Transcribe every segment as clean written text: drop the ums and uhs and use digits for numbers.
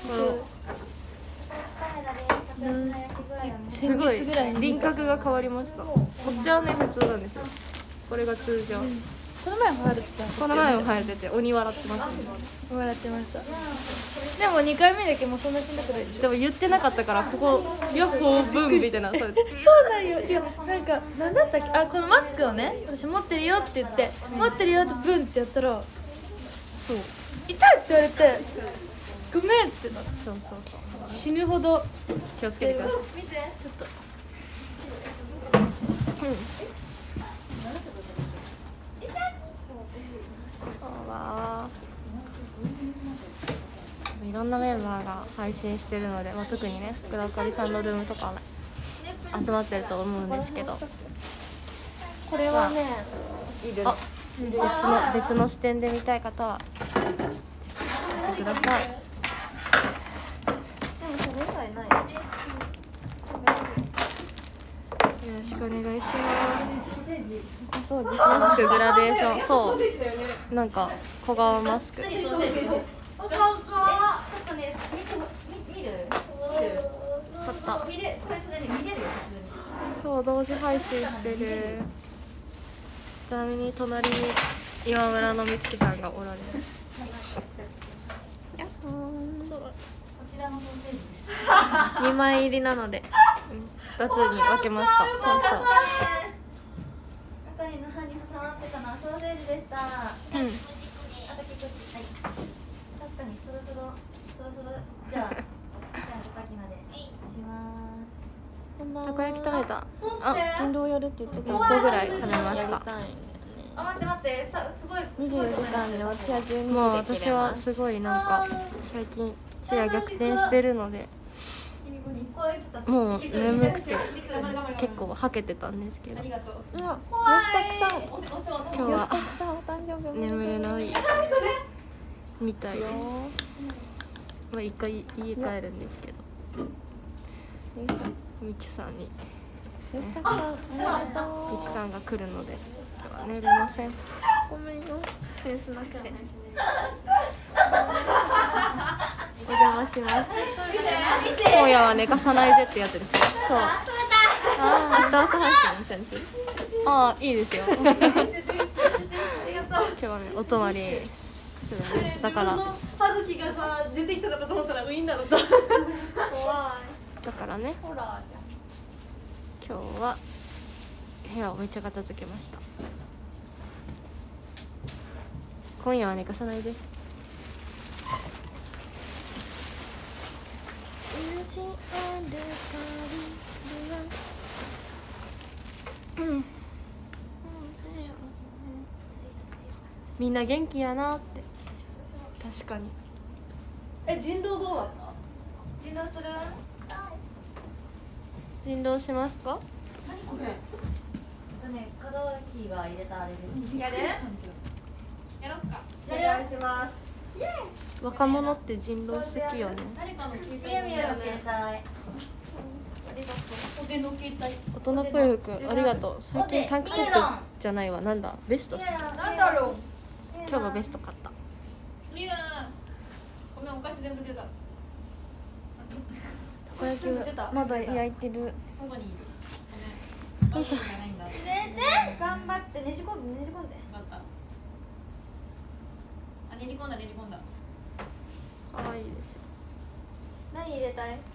すごい輪郭が変わりました。こっちはね普通なんですよ。これが通常。 この前も生えてた。 この前も生えてて鬼笑ってます。 笑ってました。でも2回目だけもうそんなしんどくないでしょ。 でも言ってなかったからここヤッホーブンみたいな。そうなんよ。違う、なんか何だったっけ、あ、このマスクをね私持ってるよって言って持ってるよってブンってやったらそう痛いって言われてごめんってなって、 そう死ぬほど気をつけてください。 見てちょっといろんなメンバーが配信してるので、特にね福田あかりさんのルームとか集まってると思うんですけど、 これはね、いる別の視点で見たい方は見てください。 でもそれ以外ない。 よろしくお願いします。 そうです。 マスクグラデーション、そうなんか小顔マスク。 ちょっとね、見る買った。 これそれね、見れるよ。 今日同時配信してる。ちなみに隣に今村の美月さんがおられる。やっほー。 こちらのソーセージです。 2枚入りなので2つに分けました。そうそう。 中に歯に挟まってたのはソーセージでした。あと結構はい。確かにそろそろじゃあおかきまでします。 たこ焼き食べた。 人狼やるって言ってた。 6個ぐらい食べました。 あ、待ってすごい 24時間で私は12時で切れます。 もう私はすごいなんか最近視野逆転してるのでもう眠くて結構はけてたんですけど、今日は眠れないみたいです。一回家帰るんですけど、みちさんにみちさんが来るので今日は寝れません。 ごめんよ、センスなくて。 お邪魔します。今夜は寝かさないでってやつです。そう。明日朝配信一緒にする。いいですよ。今日はねお泊まりするんです。だから歯茎がさ出てきたのかと思ったらウインナーだった。怖い。 だからねほら今日は部屋をめっちゃ片付けました。今夜は寝かさないで。みんな元気やなって。確かに。 人狼どうなった？人狼する？ 人狼しますか？ 何これ？門脇が入れたあれです。やろっか。お願いします。 若者って人狼好きよね。 みやみやの携帯。 大人っぽい服ありがとう。最近タンクトップじゃないわ、なんだベスト好き。 なんだろう。 今日もベスト買った。 みな、ごめんお菓子全部出た。 たこ焼きまだ焼いてる。 外にいる。ごめん。 よいしょ。 頑張ってねじ込んで。 分かった。あ、ねじ込んだ。 可愛いですよ。 何入れたい？みん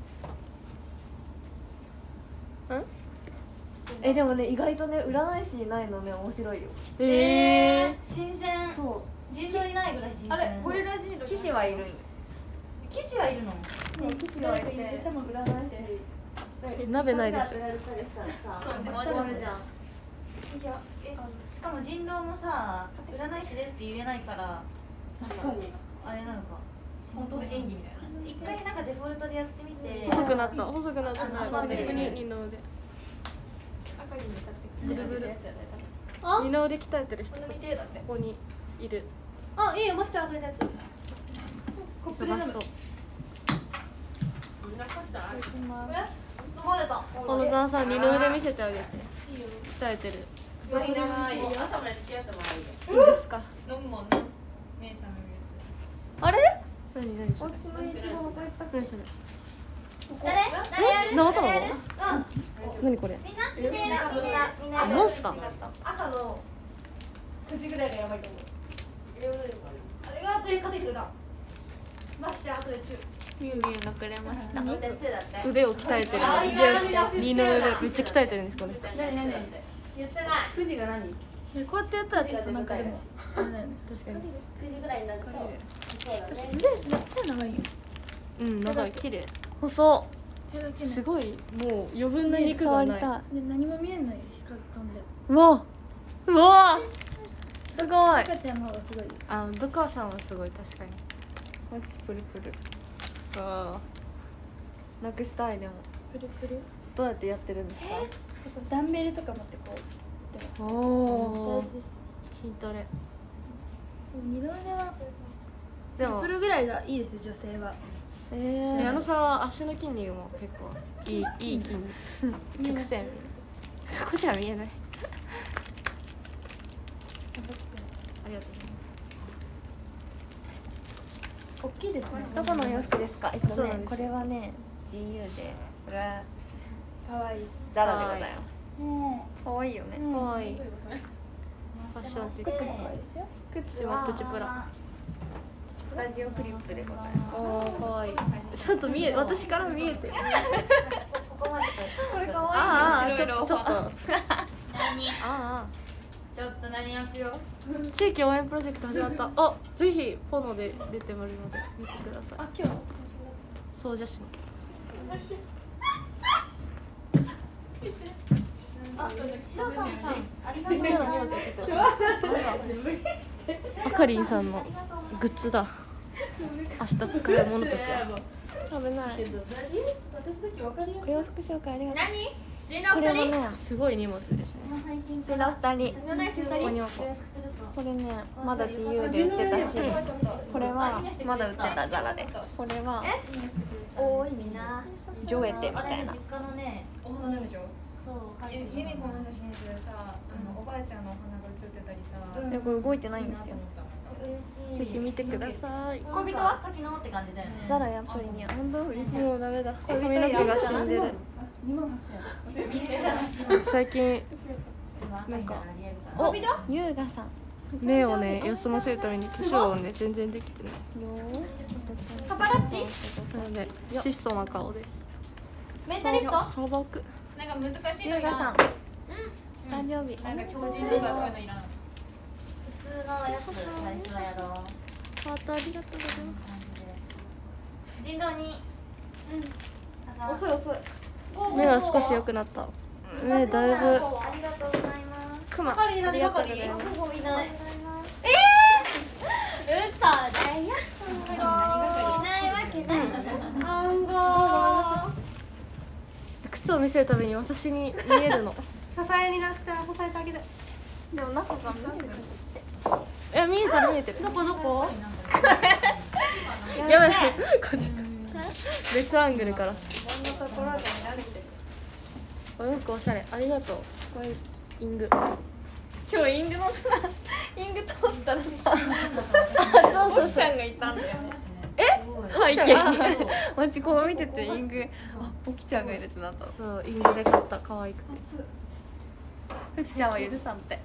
な。でもね意外とね占い師いないのね面白いよ。 新鮮。 そう。 人狼いないぐらい新鮮。 あれ、ゴリラジール。 騎士はいるんよ。 騎士はいるの？ 騎士はいて。でも占い師。 鍋ないでしょ。 そうね、終わっちゃう。 しかも人狼もさ、占い師ですって言えないから確かに。 あれなのか。 本当の演技みたいな。 一回なんかデフォルトでやってみて。 細くなった逆に二の腕。ブルブル。二の腕鍛えてる人ここにいる。 あ、いいよ、まきちゃん忘れたやつ。 忙しそう。 飲まれた。 小野沢さん二の腕見せてあげて。鍛えてる。 朝まで付き合ってもらうよ。 いいですか。 飲むもんな。目覚めるやあれ？ 何それ。 私のイチゴのこれパック何それ。 誰やる？ 生卵誰やる？ 何これ。 みんな見てみんなモンスター。 朝の9時ぐらいがやばいと思う。あれが後で買ってくるな。マキちゃん後で中。 ミュウミュウのくれました。 みんな中だって腕を鍛えてる。二の腕めっちゃ鍛えてるんですこの人。 何言ってない 9時が何？ こうやってやったらちょっとなんかでもあれだよね。 確かに。 9時ぐらいになるとそうだね腕やったら長いよ。 うん長い綺麗。 細。 手だけね。 すごいもう余分な肉がない。 触りたい。 で何も見えんのよ光飛んで。 うわ。うわ。すごい。 赤ちゃんの方がすごい。 あドカさんはすごい確かに。 マジプルプル。ああ。なくしたいでも。 プルプル。 どうやってやってるんですか。 ダンベルとか持ってこうやってます。 おお大事。です。 筋トレ。 二度腕はでもプルぐらいがいいです女性は。 矢野さんは足の筋肉も結構いい筋肉。曲線。そこじゃ見えない。ありがとう大きいですね。 どこの洋服ですか。 そうなんですよこれはね、自由で、これは可愛いです。 ザラでございます。 ね可愛いよね。 かわいい。ファッションって靴も可愛いですよ。 靴はプチプラ。 スタジオフリップでございます。 おおかわいい。ちゃんと見え私から見えてる。 これ可ああ愛い。 ちょっとちょっと。あ何あちょっと何やくよ地域応援プロジェクト始まった。あぜひフォノで出てもらうので見てください。 今日。 総社市の。 あ、白川さんありがとうございますあかりんさんのグッズだ。明日使うものたちだ。 危ない。 私だけわかりやすい。 お洋服紹介ありがとう。 何？ジンラこれはね、 すごい荷物ですね。 こちら二人。 こここにはこれね、まだ自由で売ってたし、これはまだ売ってたザラで。これは多いみんなジョエテみたいな。 実家のねお花なんでしょ。 そう由美子の写真集さ、おばあちゃんのお花が写ってたりさ。 でこれ動いてないんですよ。 ぜひ見てください。 恋人は柿のって感じだよねザラやっぱりね、本当嬉しい。 もうダメだ。髪の毛が死んでる。最近なんかお、優雅さん。 目をね休ませるために化粧をね全然できてない。 パパラッチなので質素な顔です。 メンタリスト砂漠。 なんか難しいのいらん。 優雅さん。誕生日。 なんか強靭とかそういうのいらん。 普通のやつ最初はやろうハートありがとうございます。 人狼に遅い遅い。 目は少し良くなった。目だいぶありがとうございますクマ。 係何係？ いない嘘だよいないわけない靴を見せるために私に見えるの。 支えになって支えてあげる。 でも中が見いや見えてる見えてる。 どこ？ やばいこっち。別アングルから。お洋服おしゃれありがとう。これイング。 今日イングのさ、イング通ったらさ、 そう奥ちゃんがいたんだよね。 背背景にマジこう見ててイング、あ、沖ちゃんがいるってなった。 そうイングで買った可愛くて。 ふきちゃんは許さんって。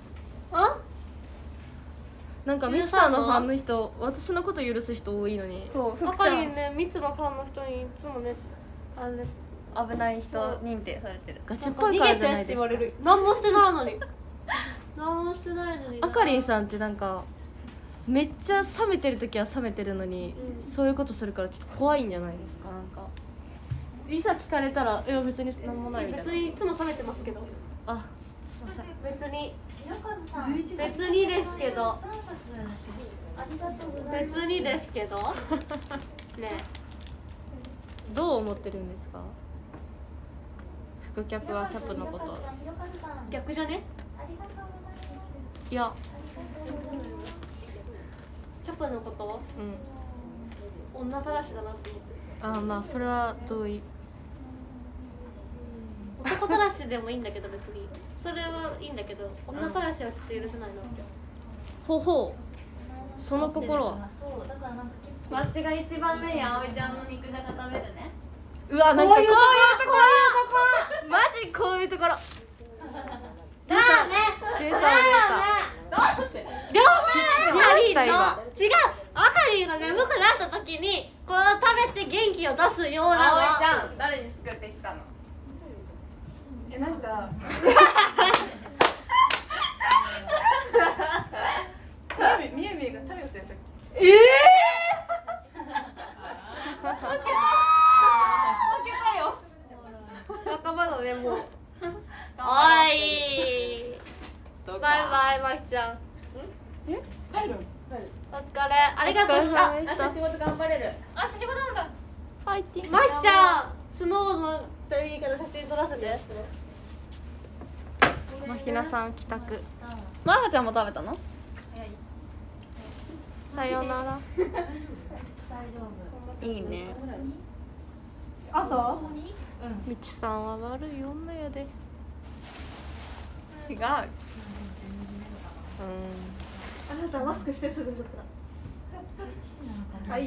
なんかミスターのファンの人私のこと許す人多いのに。 そう、ふあきちゃんかりんねミツのファンの人にいつもねあれ危ない人認定されてる。 ガチっぽいからじゃないですか。 何もしてないのに。何もしてないのに。 あかりんさんってなんかめっちゃ冷めてる時は冷めてるのに、そういうことするからちょっと怖いんじゃないですか。なんかいざ聞かれたらいや別に何もないみたいな。 別にいつも冷めてますけど。 あすいません。 別に白川さん別にですけど。 ありがとうございます別にですけど。ね。 どう思ってるんですか。副キャップはキャップのこと。 白川さん逆じゃね？ ありがとうございますいやキャップのことうん女さらしだなって思ってる。 あまあそれは同意。 男たらしでもいいんだけど別にそれはいいんだけど女たらしはちょっと許せないなって。 ほほうその心はそうだからなんか結マッチが一番目に葵ちゃんの肉じゃが食べるね。 うわ、なんかこういうとここマジこういうところラーメン出た出た両方出ました今違う、あかりんが眠くなった時にこれを食べて元気を出すようなの。 葵ちゃん誰に作ってきたの？ なんかみゆみゆが食べよったやつ。 仲間だね、もう。おいバイバイ、まきちゃん。 帰る。 お疲れ、ありがとう。あ、 明日仕事頑張れる。 明日仕事なんだ。 ファイティングまきちゃん、スノーのといいから写真撮らせて。 まひなさん帰宅まはちゃんも食べたの？ さよならいいね。 あとみちさんは悪い女やで違う。 あなたマスクしてすぐだった。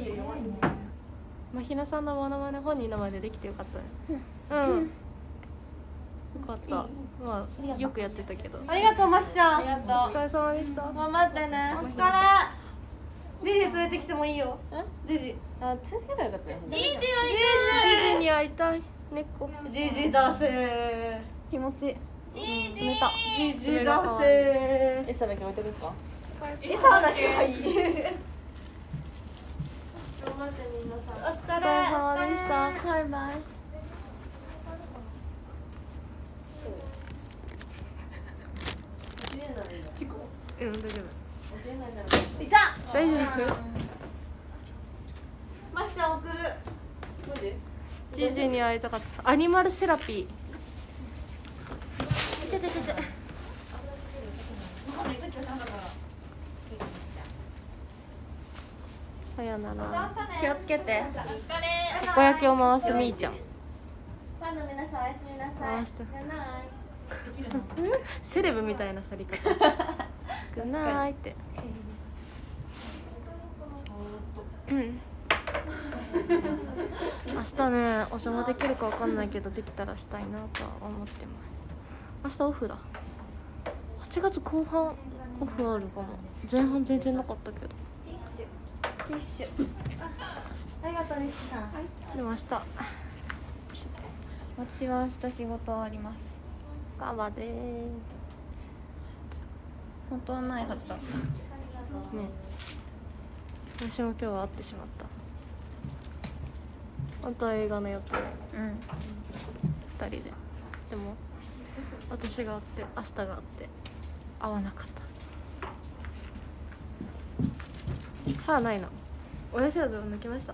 あ、いいよ。 まひなさんのモノマネ本人の前でできてよかったね。うんよかった。まあよくやってたけど。 ありがとう、まきちゃん。 お疲れ様でした。 頑張ってね。 お疲れ。ジジ連れてきてもいいよ。ジジ。 あ、連れてけばよかったよ。 じいじジジに会いたい。猫。 ジジ出せ。 気持ちいい。 じいじ。 冷た。 ジジ出せ。 餌だけ置いてくるか。 餌だけがいい。お疲れ。 お疲れ様でした。 バイバイ。 うん、大丈夫。 いた。 大丈夫。 まきちゃん送る。 ジジに会いたかった。アニマルセラピー。さよなら。 気をつけて。 お疲れ。 たこ焼きを回すみーちゃん。 ファンの皆さんおやすみなさい。 回して。 じゃない。 セレブみたいな去り方。グッナイって。うん。明日ね、お邪魔できるかわかんないけど、できたらしたいなとは思ってます。明日オフだ。8月後半オフあるかも。前半全然なかったけど。 ティッシュ。ありがとう、みきさん。 でも明日。 私は明日仕事終わります。 頑張れー。 本当はないはずだ。 ね。私も今日は会ってしまった。本当は映画の予定。 うん。 2人で。でも私が会って明日が会って会わなかった。歯ないな。親知らずを抜きました。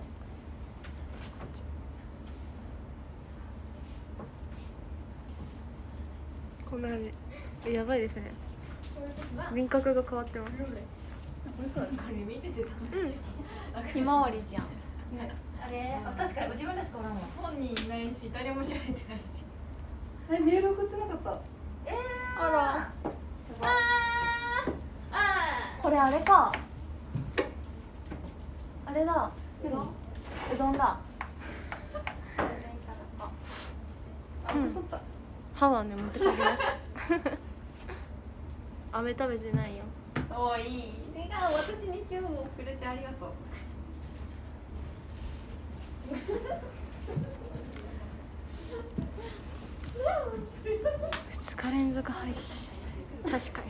こんな感じ。やばいですね。輪郭が変わってます。 ひまわりじゃん。 あれ、確かに自分らしかおらんわ。 本人いないし、誰も喋ってないし。メール送ってなかった。 あら。 これあれか。あれだ。うどんだ。 歯はね持って帰りました。飴食べてないよ。 おいい。てか私に今日もくれてありがとう。 2日連続配信。確かに。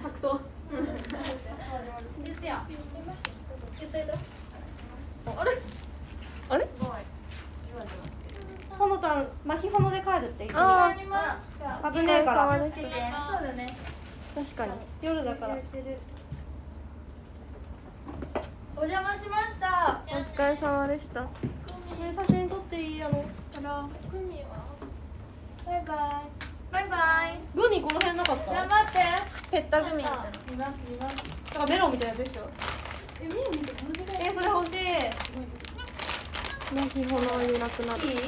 あれ？ ほのたん、まひほので帰るって一緒に。 あ危ねえから。 そうだね。 確かに。 夜だから。 お邪魔しました。 お疲れ様でした。 写真撮っていいやろ。 バイバイ。 バイバイ。グミこの辺なかった。 頑張って。 ペッタグミみたいな。 いますいます。 なんかメロンみたいなやつでしょ。それ欲しい。 まひほのいなくなる。 いい？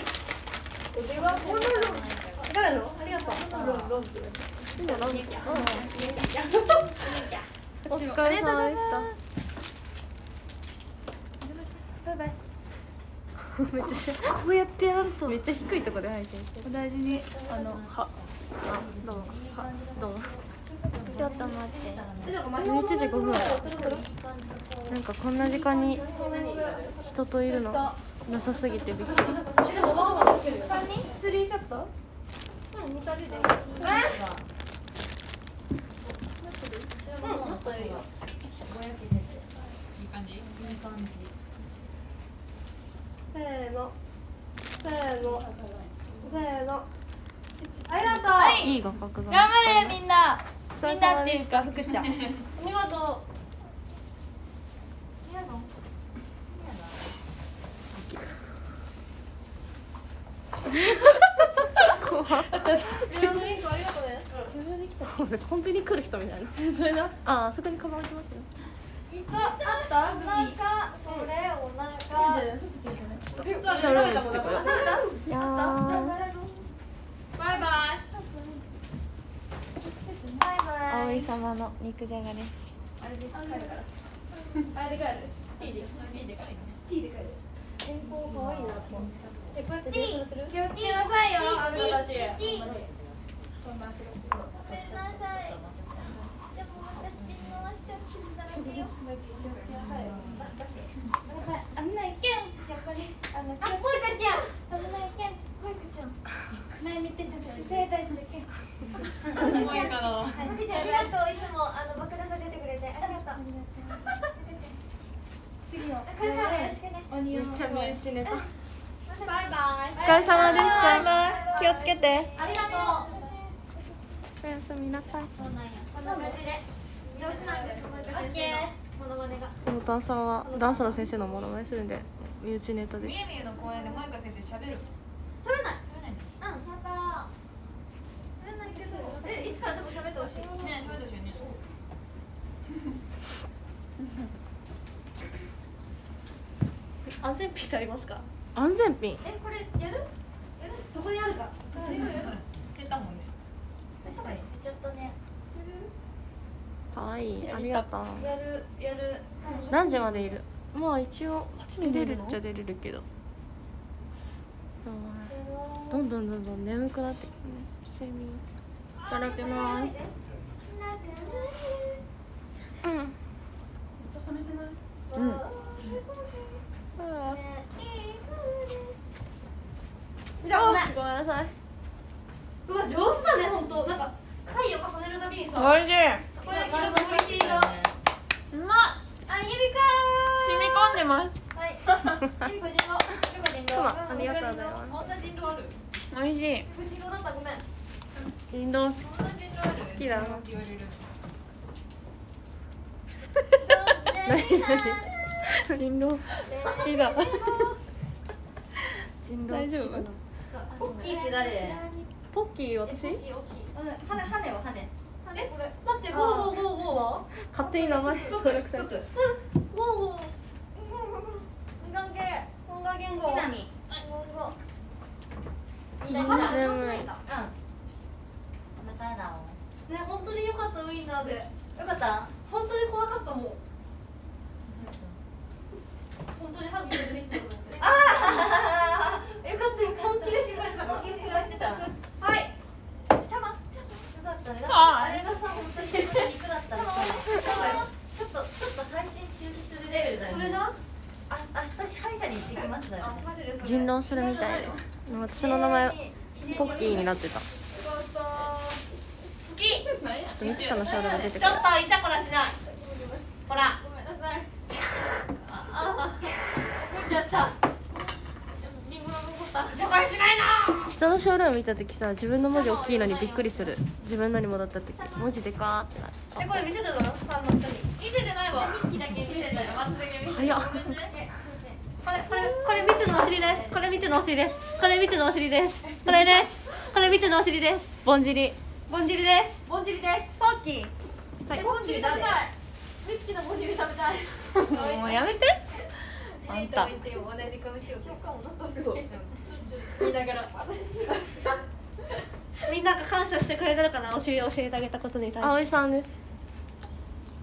誰の？ありがとう。 今ランチ。お疲れ様でした。 めっちゃこうやってやらんとめっちゃ低いところで配信してる。 お大事にはあどうもどうも。 ちょっと待って 11時5分。なんかこんな時間に人といるのなさすぎてびっくり。 でもわがままつけるよ。 3人スリーショットせーのせーのせーの。ありがとう。 いい画角が。 頑張れみんなみんなっていうか福ちゃんありがとう。 怖っ。 メロンドリンクありがとうね。 俺コンビニ来る人みたいな。 それなあそこにカバン置いてますよ。 いたあったなんかそれをなんかショールームしてこよう。いやーバイバイ。 葵様の肉じゃがですあれで帰るから。あれで帰る。T で帰る。T で帰る。健康可愛いなって。こうやって電車乗ってる？気をつけなさいよ。あなたたち。そんな仕事するの。 ごめんなさいでも私の足を傷だらけよ危ないけん。やっぱりあ、こいかちゃん危ないけんこいかちゃん前見てちょっと姿勢大事だけん。 重いかな。ありがとういつも爆弾が出てくれてありがとう次の。 これからよろしくね鬼を。 めっちゃ身内ネタ。 バイバイ。 お疲れ様でした。 気をつけてありがとう。 おやすみなさい。 そうなんやこんな感じで上手なんですこのオッケー。 モノマネがこのダンサーはダンサーの先生のモノマネするんで身内ネタです。 みゆみゆの公演で萌香先生喋る喋らないうんだから喋んないけどいつからでも喋ってほしいね喋ってほしいよね安全ピンってありますか？ 安全ピン。 これやるそこにあるか。 出たもんねちょっとねかわいい。ありがとう。 やる。 何時までいる？まあ一応出るっちゃ出れるけど。どんどん眠くなってくるね。睡眠。いただきます。うん。 めっちゃ冷めてない？ うん。 じゃあごめん。 ごめんなさい。 うわ上手だね本当。なんか回を重ねるたびにさ。 おいしい。 これクオリティが。 うまっ。 あゆりか染み込んでます。 はいゆりこ人狼くま、ありがとうございます。 そんな人狼ある？ おいしい。 人狼だったごめん。 人狼好そんな人狼ある？ きだな。 って言われる人狼好きだ。人狼大丈夫？ ポッキーって誰？ ポッキー私？ 羽は羽。これ待ってゴーは？ 勝手に名前登録されてる。 ゴー。本願言語。 南眠い。 食べたいなね本当に良かったウィンナーで。 よかった本当に怖かったもん。本当にハグできたと思って。よかった本気で心配してたから。はい。 よかったねああれがさ本当に肉だったらさちょっと配信中止するレベルだよねそれな。 明日歯医者に行ってきますだよねマジでそれ。 人狼するみたいで。私の名前ポッキーになってた。ちょ好き。 っとミキさんのショールーム出てくる。 ちょっとイチャコラしない。ほら。 ごめんなさい怒っちゃった。リンゴの残った。イチャコラしないな。 人のショールーム見た時さ、自分の文字大きいのにびっくりする。自分のに戻った時文字でかーってなる。 これ見せたの？ファンの人に。見せてないわ。好きだけ見せたよ。松だけ見せたよ。 早っ。 ごめんね。これみちのお尻です。これみちのお尻です。これみちのお尻です。これです。これみちのお尻です。 ぼんじり。 ぼんじりです。 ぼんじりですポッキー。 はいぼんじり食べたいみつきのぼんじり食べたいもうやめて。あんた。 同じ顔しようそうかもなとそう見ながらみんなが感謝してくれてるかな。お尻を教えてあげたことに対して。 葵さんです。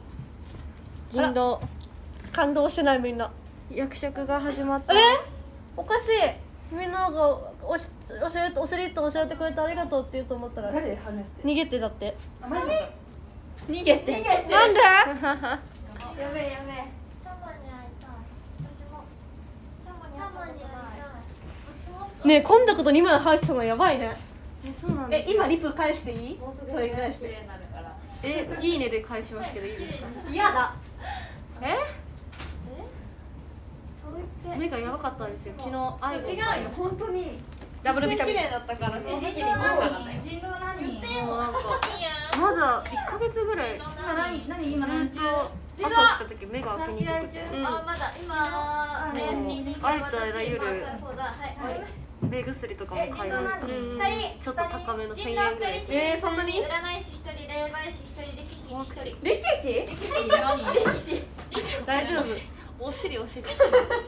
人狼。 感動してないみんな。 役職が始まった。 おかしい。みんなが教えてくれてありがとうって言うと思ったら逃げてだって。逃げて。なんで？ やべえやべえ。チャンマに会いたい。私も。チャンマに会いたい。私も。 ねえ、今度こと2枚入ってたのやばいね。 そうなんですよ。 今リプ返していい？それに返して。 いいねで返しますけどいいですか？ 嫌だ。 そう言って。 目がやばかったんですよ。昨日アイドル違うよ、本当に。 ダブルビタミン。 綺麗だったからその時に人狼何？ もうなんかまだ1ヶ月ぐらいずっ今何？ と朝起きた時目が開きにくくて、 あ、まだ今怪しい。 あえたら夜そうだ。はい。 目薬とかも買いました。ちょっと高めの1000円ぐらいです。 そんなに？ 占い師一人、霊媒師一人、歴史一人。 歴史？ 大丈夫。お尻。 もうどこ行って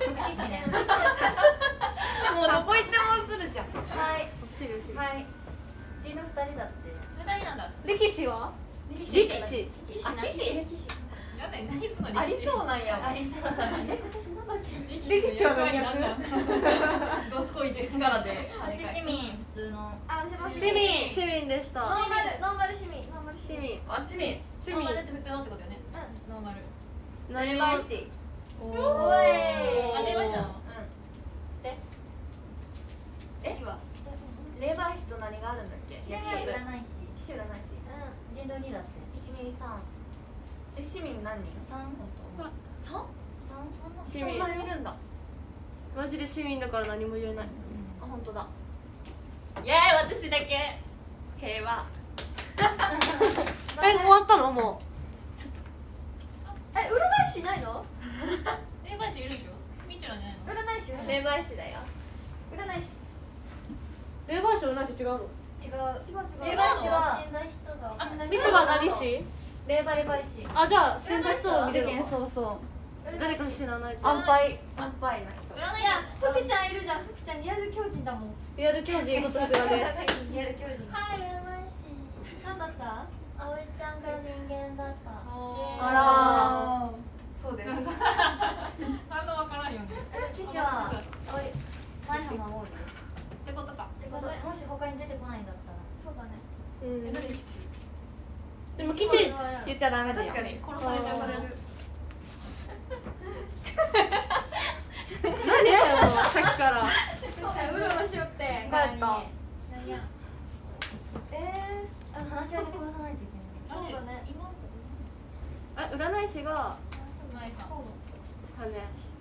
も映るじゃん。 はい。 お尻。 はい。人の二人だって。 二人なんだ。 歴史は？ 力士。 歴史。 やだよ、何すんの？ ありそうなんや。 ありそうだね。私なんだっけ？ 歴史は何役？ ドスコイで力で。 私市民普通の。あ、私も市民。 市民でした。 ノーマル市民。 市民。 あ、市民。 ノーマルって普通のってことよね。ノーマル。 霊媒師。 おーい。 あ、霊媒師なの？ 霊媒師と何があるんだっけ？ いらないし。 騎士占い師。 人狼2だって。 123。市民何人 3本と。 市民。そんなにいるんだ。マジで市民だから何も言えない。あ、本当だ。 イエーイ、私だけ平和。 終わったのも占い師いないの？ 霊媒師いるでしょ？みちゅらじゃないの？ 占い師霊媒師だよ。 占い師。 う。霊媒師と同じ違うの？ 違う。 霊媒師は死んだ人が。 みつは何師？ 霊媒師。 あ、じゃあ死んだ人を見れるの？ そうそう。 誰か知らないじゃん。 安牌な人。 占いいや、福ちゃんいるじゃん。福ちゃんリアル狂人だもん。 リアル教授ことですよね。 リアル狂人。 はい、占い師。 なんだった？ 葵ちゃんが人間だった。 あら。そうだよ。 反応わからんよね。 騎士は前浜多いよ。 ってことか。 ってことで、もし他に出てこないんだったら。そうだね。 うん。 誰騎士？ でも騎士言っちゃダメだよ。 確かに殺されちゃうされる。 何だよさっきから。 うろうろしよって。 帰った。 話し合いで殺さないといけない。 そうだね。今あ、占い師が前か。 羽。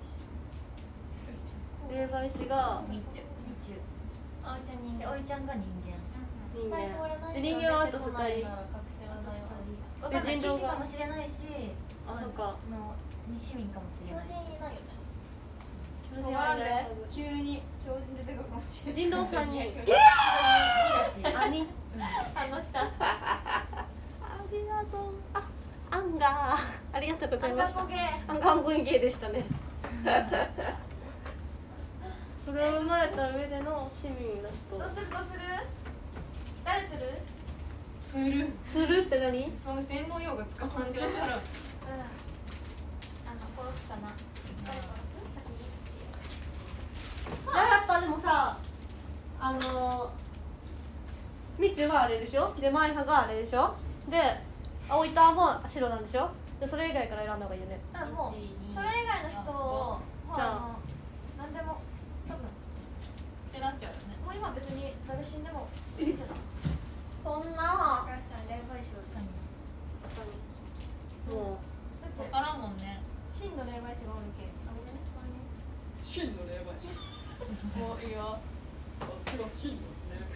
霊媒師がみちゅ。 あおいちゃん人間。おいちゃんが人間。 人間。で人間はあと2人。で人狼がかもしれないし、 あ、そっか。 市民かもしれない。 巨人いないよね。 急に強靭出てくるかもしれない。 人狼さんに。兄。 反応した。 ありがとう。あんが。ありがとうございました。あんが半分芸でしたね。それを生まれた上での市民だと。 どうする？誰釣る？ 釣る。 するって何？ その専門用語使わんでわからん。 殺すかな。誰殺す？ じゃあやっぱでもさ、みちゅはあれでしょ。でマイハがあれでしょ。で青いターも白なんでしょ。でそれ以外から選んだ方がいいよね。 もうそれ以外の人をじゃあ何でも多分ってなっちゃうよね。 もう今別に誰死んでもいいんじゃない？ そんな。 確かに霊媒師をもだってわからんもんね。 真の霊媒師がおるけ。あ、ごめんね。 真の霊媒師。もういいよ。私は真の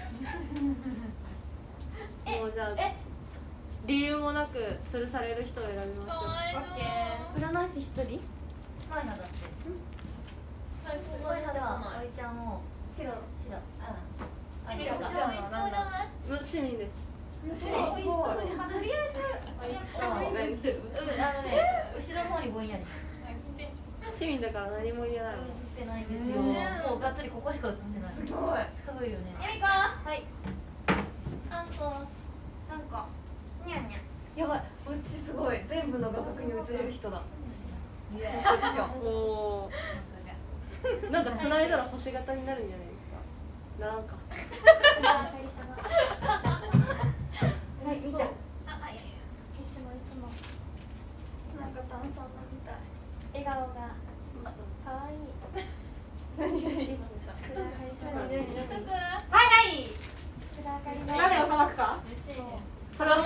うじゃあ理由もなく吊るされる人を選びましょう。 占い師一人？ マイナだって。マイナではおいちゃんを白。あ、 めっちゃ美味しそうじゃない？ 市民です。 白美味しそう。とりあえず後ろの方にぼんやり。 市民だから何も言えないの。 映ってないんですよ。もうがっつりここしか映ってない。すごいよね。 ゆみこ。 はい。 あんこ。 なんかにゃんにゃん。 やばい、私すごい全部の画角に映れる人だ。 おお。 なんか繋いだら星型になるんじゃないですか。ならんか。 はい、みーちゃん。 あ、いやいや、いつもなんか炭酸みたい。笑顔が可愛い。 誰をさばくか。それはそう。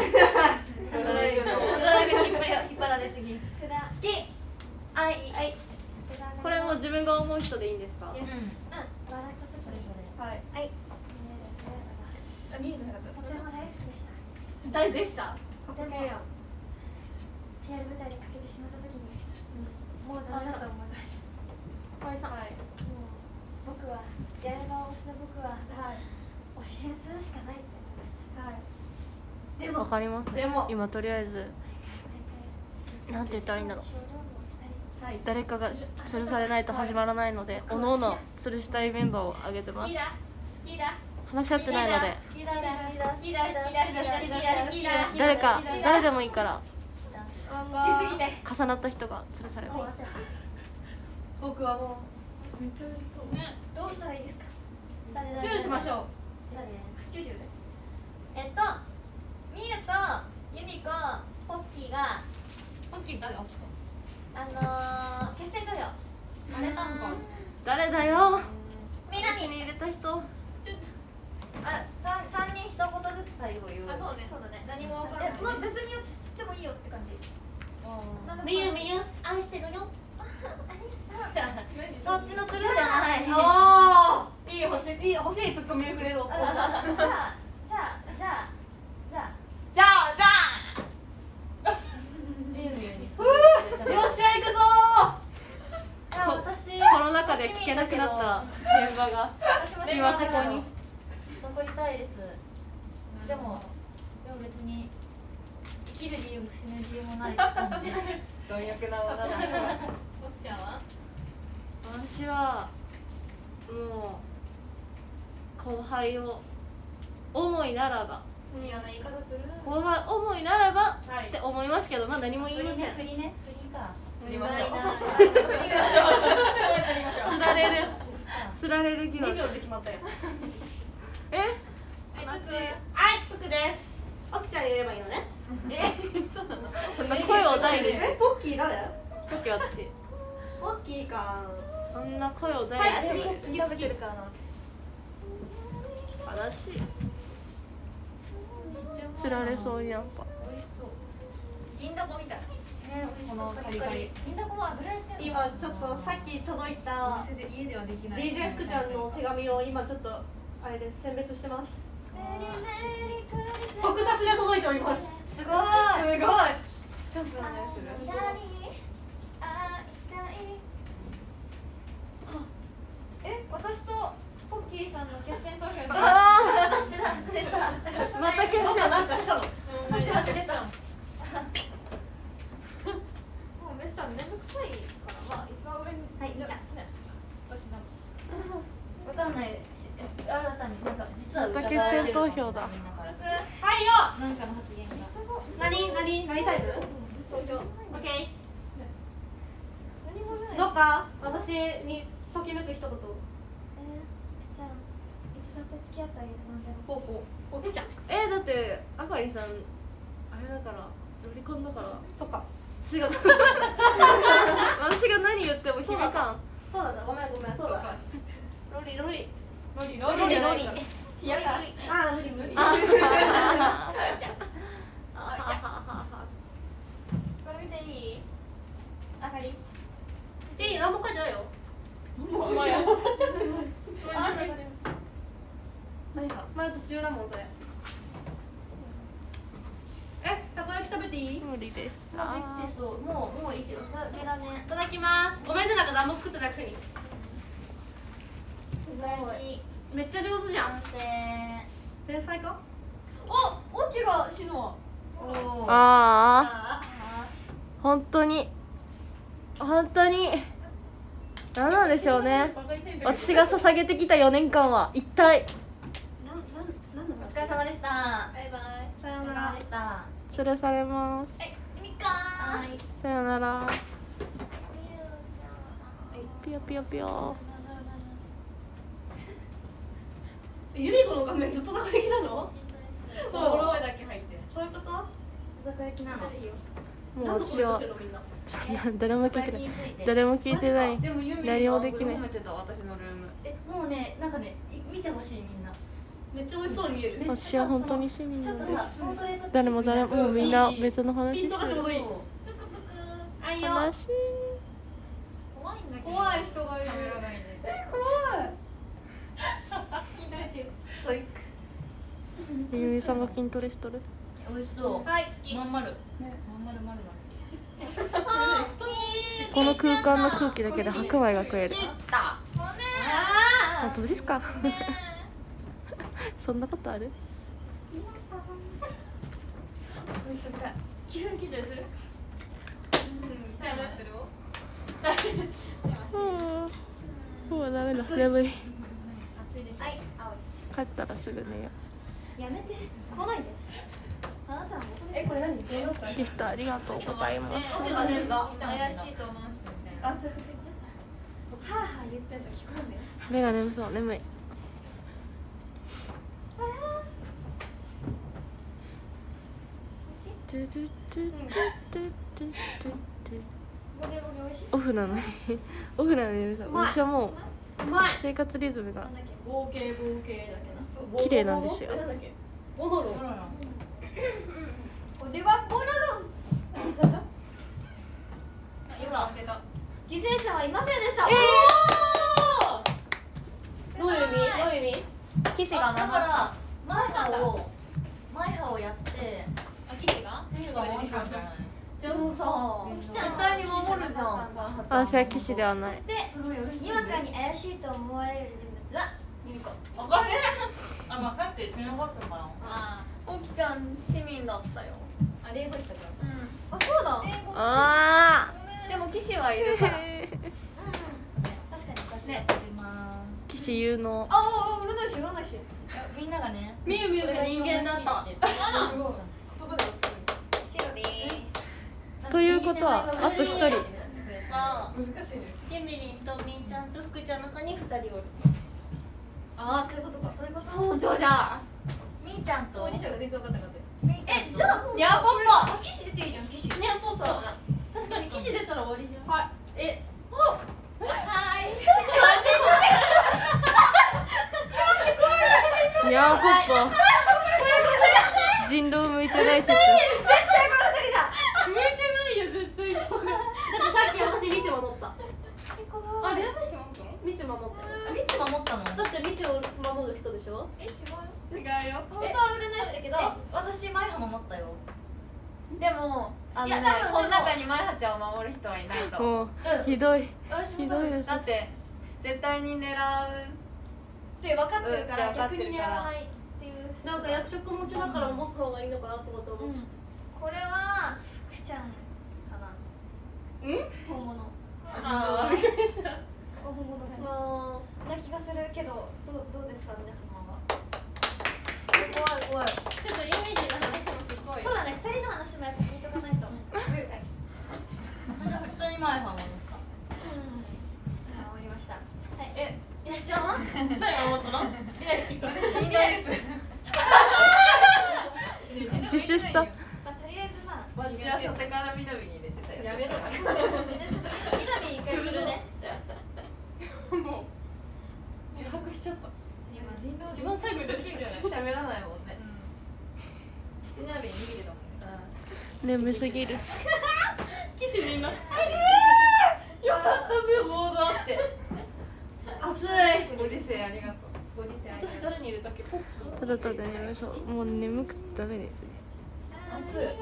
引っ張られすぎ。 はい。これも自分が思う人でいいんですか。 うん。 はい。 見えてなかった。とても大好きでした。 誰でした。 とてもピアノ舞台でかけてしまった時に、もうダメだと思いました。もう僕は八重川推しの僕は推し変するしかないって思いました。でもわかります。 でも今とりあえずなんて言ったらいいんだろう。 ショールームをしたり、 誰かが吊るされないと始まらないので、おのおの吊るしたいメンバーを挙げてます。話し合ってないので、誰でもいいから重なった人が吊るされます。 僕はもどうしたらいいですか？ うチューしましょう。 チューしようぜ。みゆとゆみこ、ポッキーが決戦投票。 誰だよ。 みなみ入れた人。 三人一言ずつ最後言う。 そうだね。何も分からない。別に知ってもいいよって感じ。 みゆみゆ、愛してるよ。そっちの鶴じゃない。 おお。いい欲しいツッコミをくれる。 じゃあ。 よっしゃ行くぞコロナ禍で聞けなくなった現場が今ここに。 残りたいです。でも別に生きる理由も死ぬ理由もない感じ。 貪欲な女だ。 私はもう後輩を思いならば、後輩思いならばって思いますけど、まあ何も言いません。 振りか。 釣りましょう。 つられる疑惑。 2秒で決まったよ。 服です。 奥ちゃん言えばいいのね。 そんな声を大にして。 ポッキー誰？ ポッキー私。 ポッキーか。 そんな声を大にして。 次食べてるからな。 私。つられそうやんか。 銀だこみたい。 このカリカリ。 銀だこは油してる。 今ちょっとさっき届いた家ではできない。 DJ 福ちゃんの手紙を今ちょっとあれです選別してます。速達で届いております。 すごい。 すごい。 私とポッキーさんの決戦投票に。 また決戦。 なんかしたの？ もうベスさんめんどくさいから、まあ一番上に。 はい、じゃあ私なんか。 わかんない。新たになんか実はまた決戦投票だ。 はいよ。 なんかの発言が。 何タイプ？ 投票。 オッケ何もない。 ー。どっか私にときめく一言。 じゃあいつだって付き合ってあげるなんだろう。 ほうほう。オッケーちゃん。 だってあかりさんあれだからロリコンだから。 そっか。 私が私が何言っても響かん。 そうなんだ。ごめん。そうだ。ロリ。 いやが。 あー無理。 これ見ていい？あかり。 いい、何も書いてないよ。 お前や。 まだ途中だもんそれ。たこ焼き食べていい？ 無理です。 もういいよ。食べられん。 いただきます。ごめんね、なんか何も作ってなくせに。めっちゃ上手じゃん。天才か？ お、オッケーが死ぬわ。 ああ本当に何なんでしょうね。私が捧げてきた4年間は一体お疲れ様でした。 バイバイ。 さようならお疲れ様で。した。 連れされます。 みかーん。 さよなら。 みゆちゃん。 ピヨピヨピヨ。 ユミコの画面ずっとたこ焼きなの？そう、 声だけ入ってる。 そういうこと？ たこ焼きなの。 もう私はそんな誰も聞いてない。誰も聞いてない。 でもユミ何もできない。 褒めてた私のルーム。 もうね、なんかね、見てほしいみんな。 めっちゃ美味しそうに見える。 私は本当に趣味ちょっとさ、 なんです。 本当にちょっと誰ももうみんな別の話ピンしてる。 トがちょうどいい。 あいよ。 悲しい。 怖いんだけど。 怖い人がいる。 カメラがいいね。 怖い。 筋トレ中。 ストイック。 ゆみさんが筋トレしとる。 美味しそう。 はい、好き。 まん丸。まん丸まるこの空間の空気だけで白米が食える。 切った。ごめん。 本当ですか？そんなことある？ 気分気取りする？タイマーするもうダメだ。眠い。 暑いでしょ。はい、 帰ったらすぐ寝よやめて。来ないで。あなたは求めて。 これ何？ う。ギフトありがとうございます。 怪しいと思う人みたいな。 あ、そう。 はあはあ言ってると聞こえんね。 目が眠そう。眠い。トゥトゥトゥトゥトゥトゥトゥごめんごめん美味しい。 オフなのにオフなのに眠そう。私はもううまい。 生活リズムがなんだっけ。 合計だけな。 綺麗なんですよ。 なんだっけ？ボノロ。 おではボロロン。 今開けた。 犠牲者はいませんでした。 どういう意味？どういう意味？ 騎士がだか守った。 ら前歯をやってあ、騎士が？ 手が回ったんじゃない？ でもさ、 絶対に守るじゃん。 私は騎士ではないそ。してにわかに怪しいと思われる人物はユミコ。 わかる？あ、まあ、帰ってしなかったかな。 ああ、おきちゃん市民だったよ。あ、霊語したから。 あ、そうだ。 霊語。 あでも騎士はいるから。 確かに私。 ね、ま騎士有能。 あ、占い師占い師。 あ、みんながね。 みゆみゆが人間だった。 すごい。 言葉で白です。 ということはあと一人。 ああ、 難しいね。 ケミリンとみーちゃんと福ちゃんの中に2人おる。 ああ、そういうことか。そういうこと。 そうじゃ。 みーちゃんと。 当事者が全然分かったかったよ。 え、じゃあもうやばっあ、騎士出ていいじゃん、騎士。 ねえ、ポッパ。確かに騎士出たら終わりじゃん。 はい。え、 いやーポッパ人狼向いてない説。 向いてないよ絶対そう。だってさっき私みち守った。 あ、霊媒師もみち守ったよ。 あ、みち守ったの？ だってみちを守る人でしょ。 え、違うよ。違うよ。 本当は占い師だけど。 私前歯守ったよ。 でも、 いや多分この中にマルハちゃんを守る人はいないと。 もうひどい私もひどいです。 だって絶対に狙う。 って分かってるから逆に狙わないっていう説が。 なんか役職持ちだから持った方がいいのかなと思って思う。 これは福ちゃんかな。本物。 ああ、びっくりした。 本物あな気がするけど、どうですか皆様は。 怖い怖い。 ちょっとイメージの話もすごい。 そうだね、2人の話もやっぱ聞いとかないと。 普通に前歯守った。 終わりました。はい。 え、 いなちゃんは？ 誰が思ったの？ 人間です。 自首した。 まあとりあえずまあ。 私は初手から南に出てたよ。 やめろ。 じゃあちょっと南一回するね。じゃあ。 もう自白しちゃった。一番最後に出てきたよね。 喋らないもんね。七鍋に逃げてたもんね。 眠すぎる。 騎士みんな。 よかった分ボードあって。 熱い。 ご時世ありがとう。ご時世ありがとう。 私誰に入れたっけ？ポッキー。 ただただ眠そう。もう眠くてダメですね。 熱い。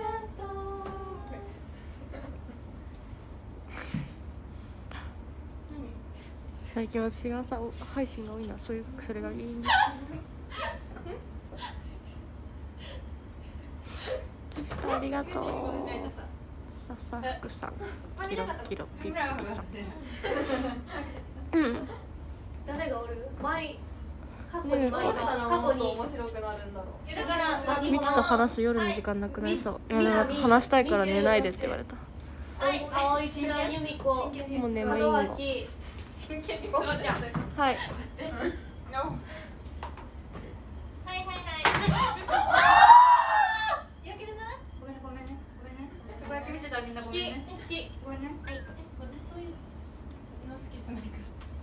最近私が朝配信が多いな。それがいいんです。ありがとう。ささふくさん、キロキロピッピさん。 誰がおる？前過去ねえに前過去に面白くなるんだろう。 だからみちと話す夜の時間なくなりそう。いやなんか話したいから寝ないでって言われた。 はい、青いしらゆみこ、 もう眠い門の。 脇、 真剣に座るじゃん。 はいはいはいはい。 焼けてない？ごめんねごめんねごめんね。たこ焼き見てたみんなごめんね。 好き。 ごめんね。はい。 私そういうの好きじゃないから。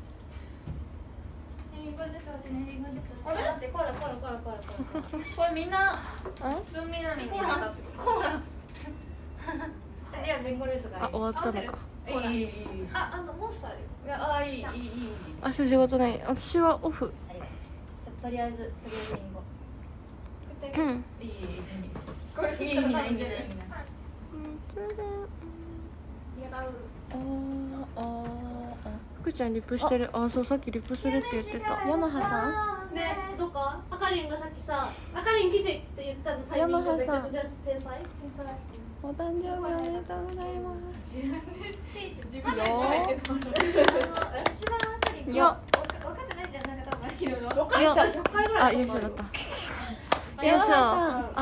これですよね。これだってコーラ。これみんな。つんみなみに。コーラ。いやレンゴレースがいい。 あ、終わったのか。 いい。 あモンスターあるよ。 いい。 明日仕事ない。私はオフ。 とりあえずリンゴ。 うん。 いい。 これいいな。 福ちゃんリップしてる。あ、そうさっきリップするって言ってた。ヤマハさん。 ねどこあかりんがさっきさあかりん記事って言ったのタイミングめちゃくちゃ天才お誕生日おめでとうございます。 自分で一番あたりいや、 分かってないじゃんなんか多分いろいろ 100回ぐらいあ、優勝だった。優勝。あ、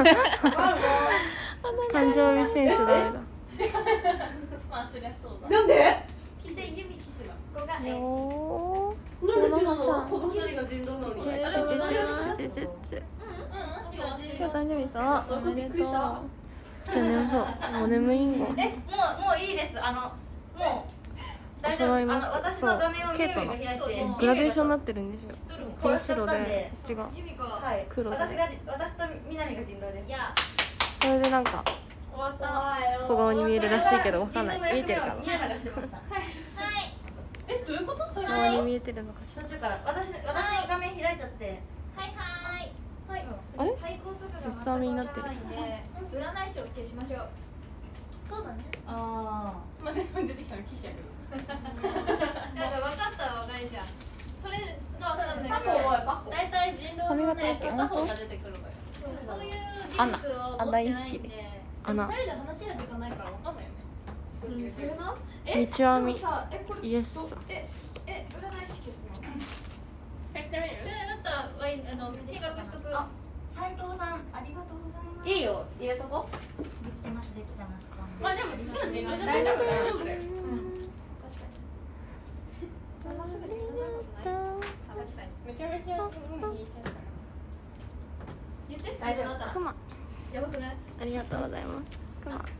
誕生日センスダメだ。 まあそりゃそうだ。 なんで騎士弓騎士のここがよなんで知らんの山お一人が人狼なのー。今日誕生日さ。おめでとう。じゃあ眠そう。もう眠いんご。 もういいです。もうお揃いますか。 私そうの画面を。 ケイトのそうグラデーションになってるんですよ。こっち白で、こっちが弓子はい。 黒で。 私と南が人狼です。 いやそれでなんか終わった。 小顔に見えるらしいけどわかんない。見えてるかな。 宮永してました。 えどういうことそれ？ 小顔に見えてるのかしら。 途中から私の画面開いちゃって。 はいはい。 はいあれ最高とかが三つ編みになってる全くわからないんで占い師を消しましょうそうだね。 あまあでも出てきたの騎士やけど。 なんか分かったら分かりじゃんそれが分かんないパコはパコ大体人狼のね片方が出てくるのよ。 そういうアナ技術をあ持ってないんでアナ二人で話し合う時間ないからわかんないよね。 それな道編みでもさこれイエスど占い師消すのやってみる？ だったら計画しとく斉藤さんありがとうございます。 いいよ入れとこできてますできてます。 まあでも実は人狼じゃないから大丈夫だよ。 確かにそんなすぐにいらないことない確かにめちゃめちゃ海引いちゃうから。 言って大丈夫だったらクマ。 やばくないありがとうございます。クマ。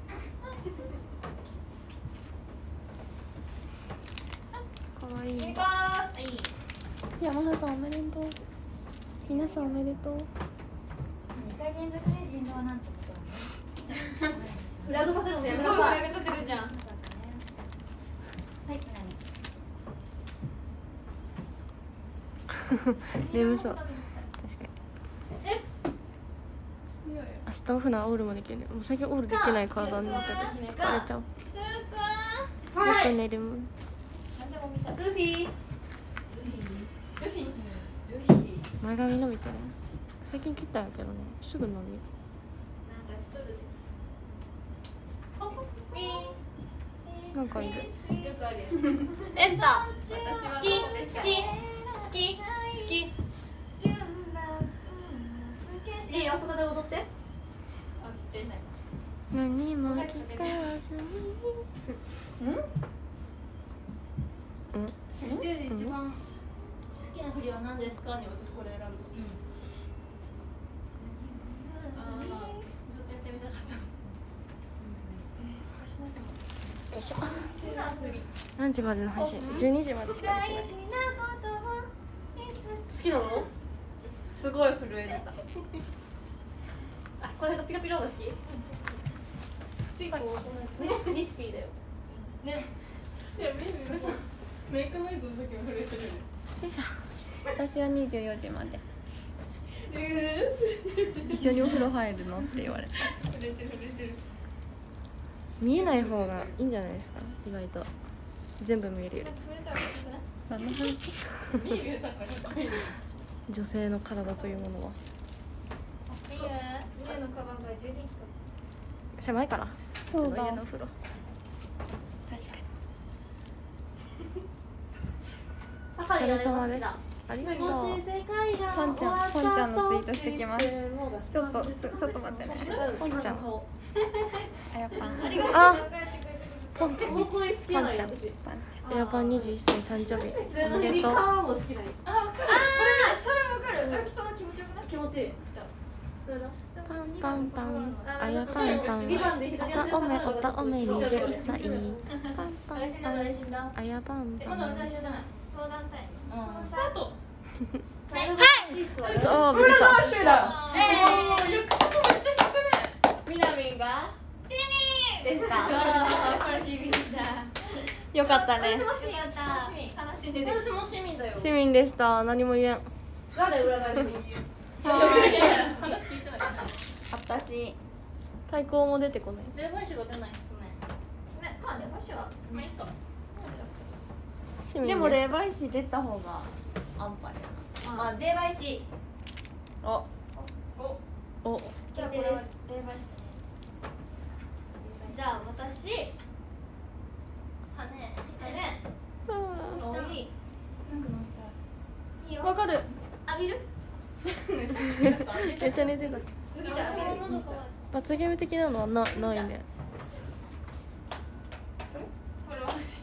可愛いんだ。山原さんおめでとう。皆さんおめでとう。 2回連続で人狼なんてことはね。 フラグ立てるのやすめなさいごいフラグ立てるじゃんはい何？ 眠そう。確かに。明日オフならオールもできるね。もう最近オールできない体になってる。疲れちゃう。もっと寝るもん。 何でも見たルフィ前髪伸びてる。最近切ったんやけどね。すぐ伸びる。 なんか一人でなんかいる。 よくあるやつエンタ私は好き好きいいよそこで踊ってあ来てない何も聞かずに。 で一番好きな振りは何ですかに私これ選ぶ。ああずっとやってみたかった。 何時までの配信？12時までしかできない。 好きなのすごい震えてたあこれがピロピロが好き次ミスピーだよねいやメイクノイズの時も震えてるよね。 私は24時まで。一緒にお風呂入るのって言われた。 震えてる震えてる。 見えない方がいいんじゃないですか。意外と全部見えるより。何の話？ 見えたから怖いね。 女性の体というものは。 ミユのカバンが充電器と狭いから。 そうだちの家のお風呂。 確かお疲れ様です。ありがとう。 にポンちゃんのツイートしてきます。ちょっと待ってね。 ポンちゃん。 あやっぱありがとうあ帰ってくれてポンチモコイ好きなのよ私。 エアパン21歳誕生日それのリおめでとう。 カーも好きなの。 それわかる。歩きそうな気持ちよくない？ 気持ちいい。 パンパンパンあやパンパンおたおめ21歳パンパンパンあやパンパン相談タイム。 スタート。 そうびっくりしたシュラ。 みなみんが市民でした。これ市民だ。 よかったね。 私も市民やった。市民悲しんでる。 私も市民だよ。 市民でした何も言えん誰占い師？ 話聞いてない。 私対抗も出てこない霊媒師が出ないっすね。 ね、まあね、もしはまあいいか。 市民でも霊媒師出た方が安牌やまあ霊媒師。 な。おおじゃあこれは霊媒師だね。じゃあ私。羽ね。おい。いいよ。 わかる。 浴びる？ めっちゃ寝てた麦茶浴びる。 罰ゲーム的なのはないねこれ私。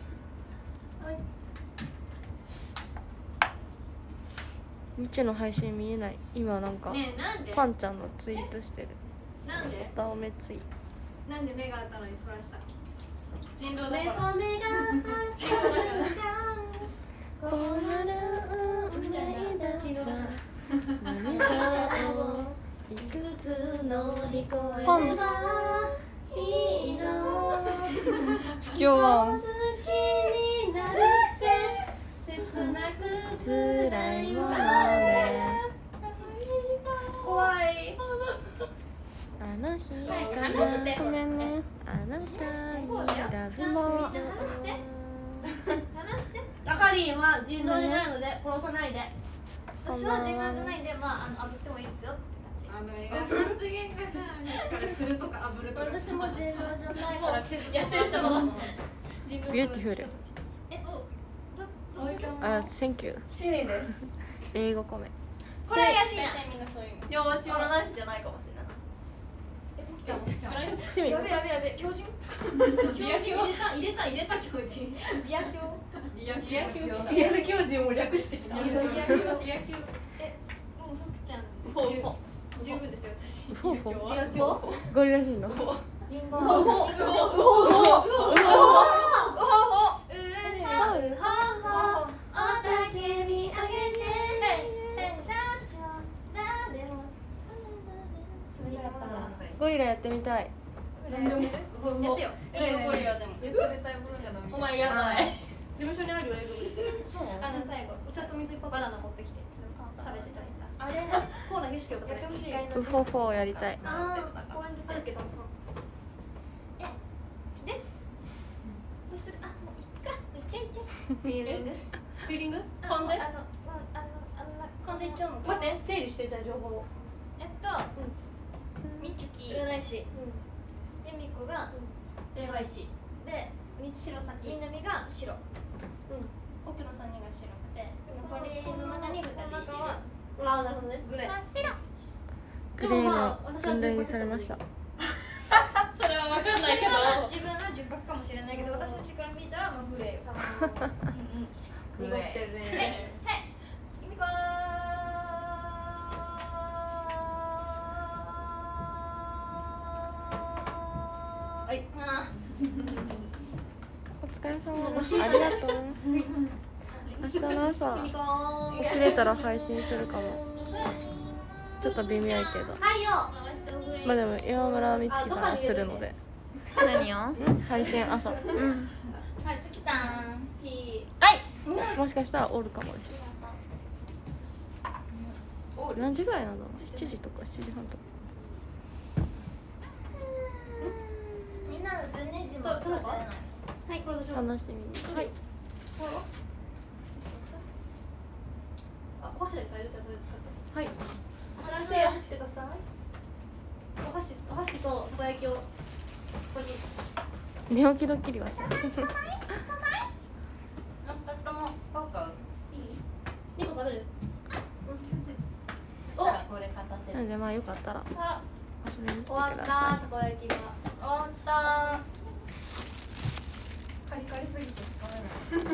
みちの配信見えない今なんかねえ、なんで？ パンちゃんのツイートしてるなんで？ ダオメツイなんで目があったのにそらした？人狼だ目から。 と目が人狼だから。 こなら人狼だから。 涙をいくつ乗り越えパンればいいの今日は好きになるって切なく辛いものね怖い。 あの日からごめんねあなたにラブも話して。 あかりんは人狼じゃないので殺さないで。 私は自分じゃないんで、まあ炙ってもいいですよ。発言がさ、するとか炙るとか。 私も人狼じゃないから削ってやってる人も。 ビューティフルあ、センキュー市民です。 英語コメこれ怪しいな。 みんなそういうの。 両町占い師じゃないかもしれない。 市民やべやべやべ、狂人？ ビア教入れた教授。 ビア教？ リアル教授も略してきた。 ビア教？もう福ちゃん十分ですよ私。 フォーフォリア教。 ゴリラ人のリンゴ。 ゴリラやってみたいやってよ。 いいよゴリラでも。お前やばい。事務所にあるよね。 最後お茶と水いっぱいバナナ持ってきて食べてたりあれコーラ儀式をやってほしい。 ウフォーフォーやりたいああ公園であるけどさ。 どうする？あ、もういっか。いっちゃいっちゃい。 フィーリング？フィーリング？噛んで？噛んでいっちゃうの？待って整理してじゃあ情報を。 みちゅき占い師、ゆみこが霊媒師。 で、みなみが白、 奥の三人が白くて残りの中に2人いる。 ああなるほどね。 グレー。 グレーの分類にされましたそれはわかんないけど。 自分は純白かもしれないけど、私たちから見たらもうグレーよ。 濁ってるね。 ゆみこはい。 お疲れ様ありがとう明日の朝起きれたら配信するかもちょっと微妙やけどはいよ。 まあでも岩村美月さんはするので何を？ 配信朝はい月さん。月。 もしかしたらおるかもです何時ぐらいなの？7時とか7時半とかみんなの12時まで食べない。はいこれでしょ。 楽しみにはいあお箸で買えるじゃんそれ使って。はい。箸ください。お箸とたこ焼きをここに。 寝起きドッキリはする 2個食べる？お。これ片せる。 なのでまあよかったらあ遊びに来てく終わったださたこ焼きが。終わった。 カリカリすぎて使えない。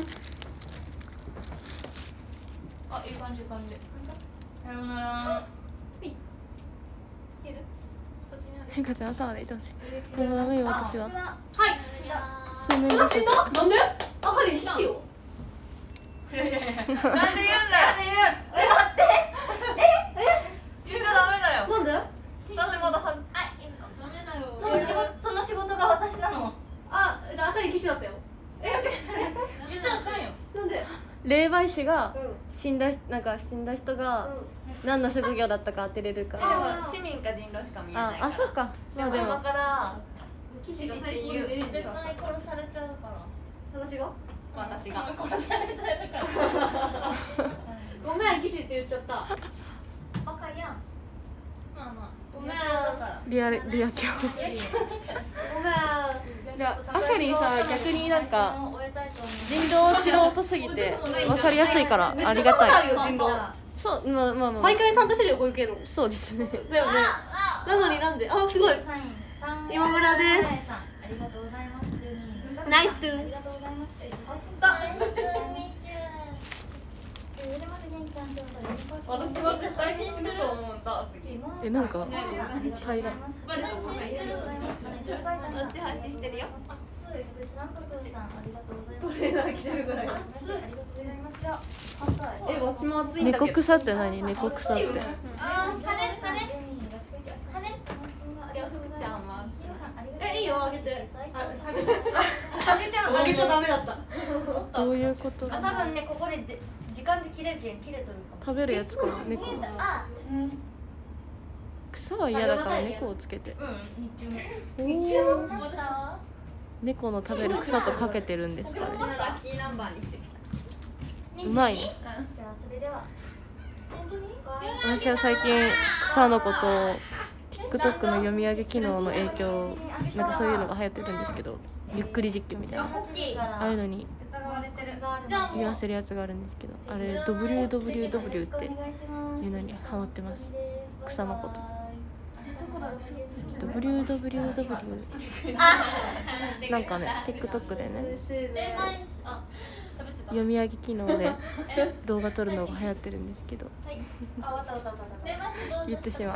あ、いい感じいい感じ。さようなら。 つける？こっちにある。 変化ちゃん朝までいてほしい。もうダメよ私は。 はい。 睡眠不足。 なんで？あかりにしよう。 なんで言うんだよ。待って。言っちゃダメだよ。 なんで？ だってまだは。 ダメだよ。 その仕事が私なの。 あ、あかり騎士だったよ。 違う。言っちゃあかんよ。 なんで？ 霊媒師がう死んだ人が何の職業だったか当てれるかでら。 も市民か人狼しか見えないから。 あ、そっか。まあでも今から騎士が最高に出る絶対殺されちゃうから。 私が？ 私が。 殺されたから。ごめん騎士って言っちゃった。 バカやん。まあまあ。 ごめん。 リアキャン。 ごめん。 いや、あかりんさ逆になんか人狼素人すぎて分かりやすいからありがたい。 人狼。 そう、まあまあまあ。 毎回参加してるよこういう系の。 そうですね。 だよね。なのになんで？あ、すごい。今村です。 ありがとうございます。 ナイス。 ありがとうございます。私は絶対死ぬと思うんだ。次。 なんか平ら。 私配信してるよ。 トレーナー着てるぐらい。私も暑いんだけど。 猫草って何？猫草って。 あ、いいよ、あげて。あげちゃう。あげちゃダメだった。 どういうこと？ 多分ね、ここで時間で切れるけん切れとるかも。 食べるやつかな、猫。草は嫌だから猫をつけて。 日中も。 猫の食べる草とかけてるんですかね。 ラッキーナンバーにしてきた。 うまい。 じゃあそれでは。 私は最近草のことを TikTok の読み上げ機能の影響、なんかそういうのが流行ってるんですけど、ゆっくり実況みたいなああいうのに言わせるやつがあるんですけど、あれ WWW っていうのにハマってます。草のこと WWW なんかね TikTok でね読み上げ機能で動画撮るのが流行ってるんですけど言ってしまう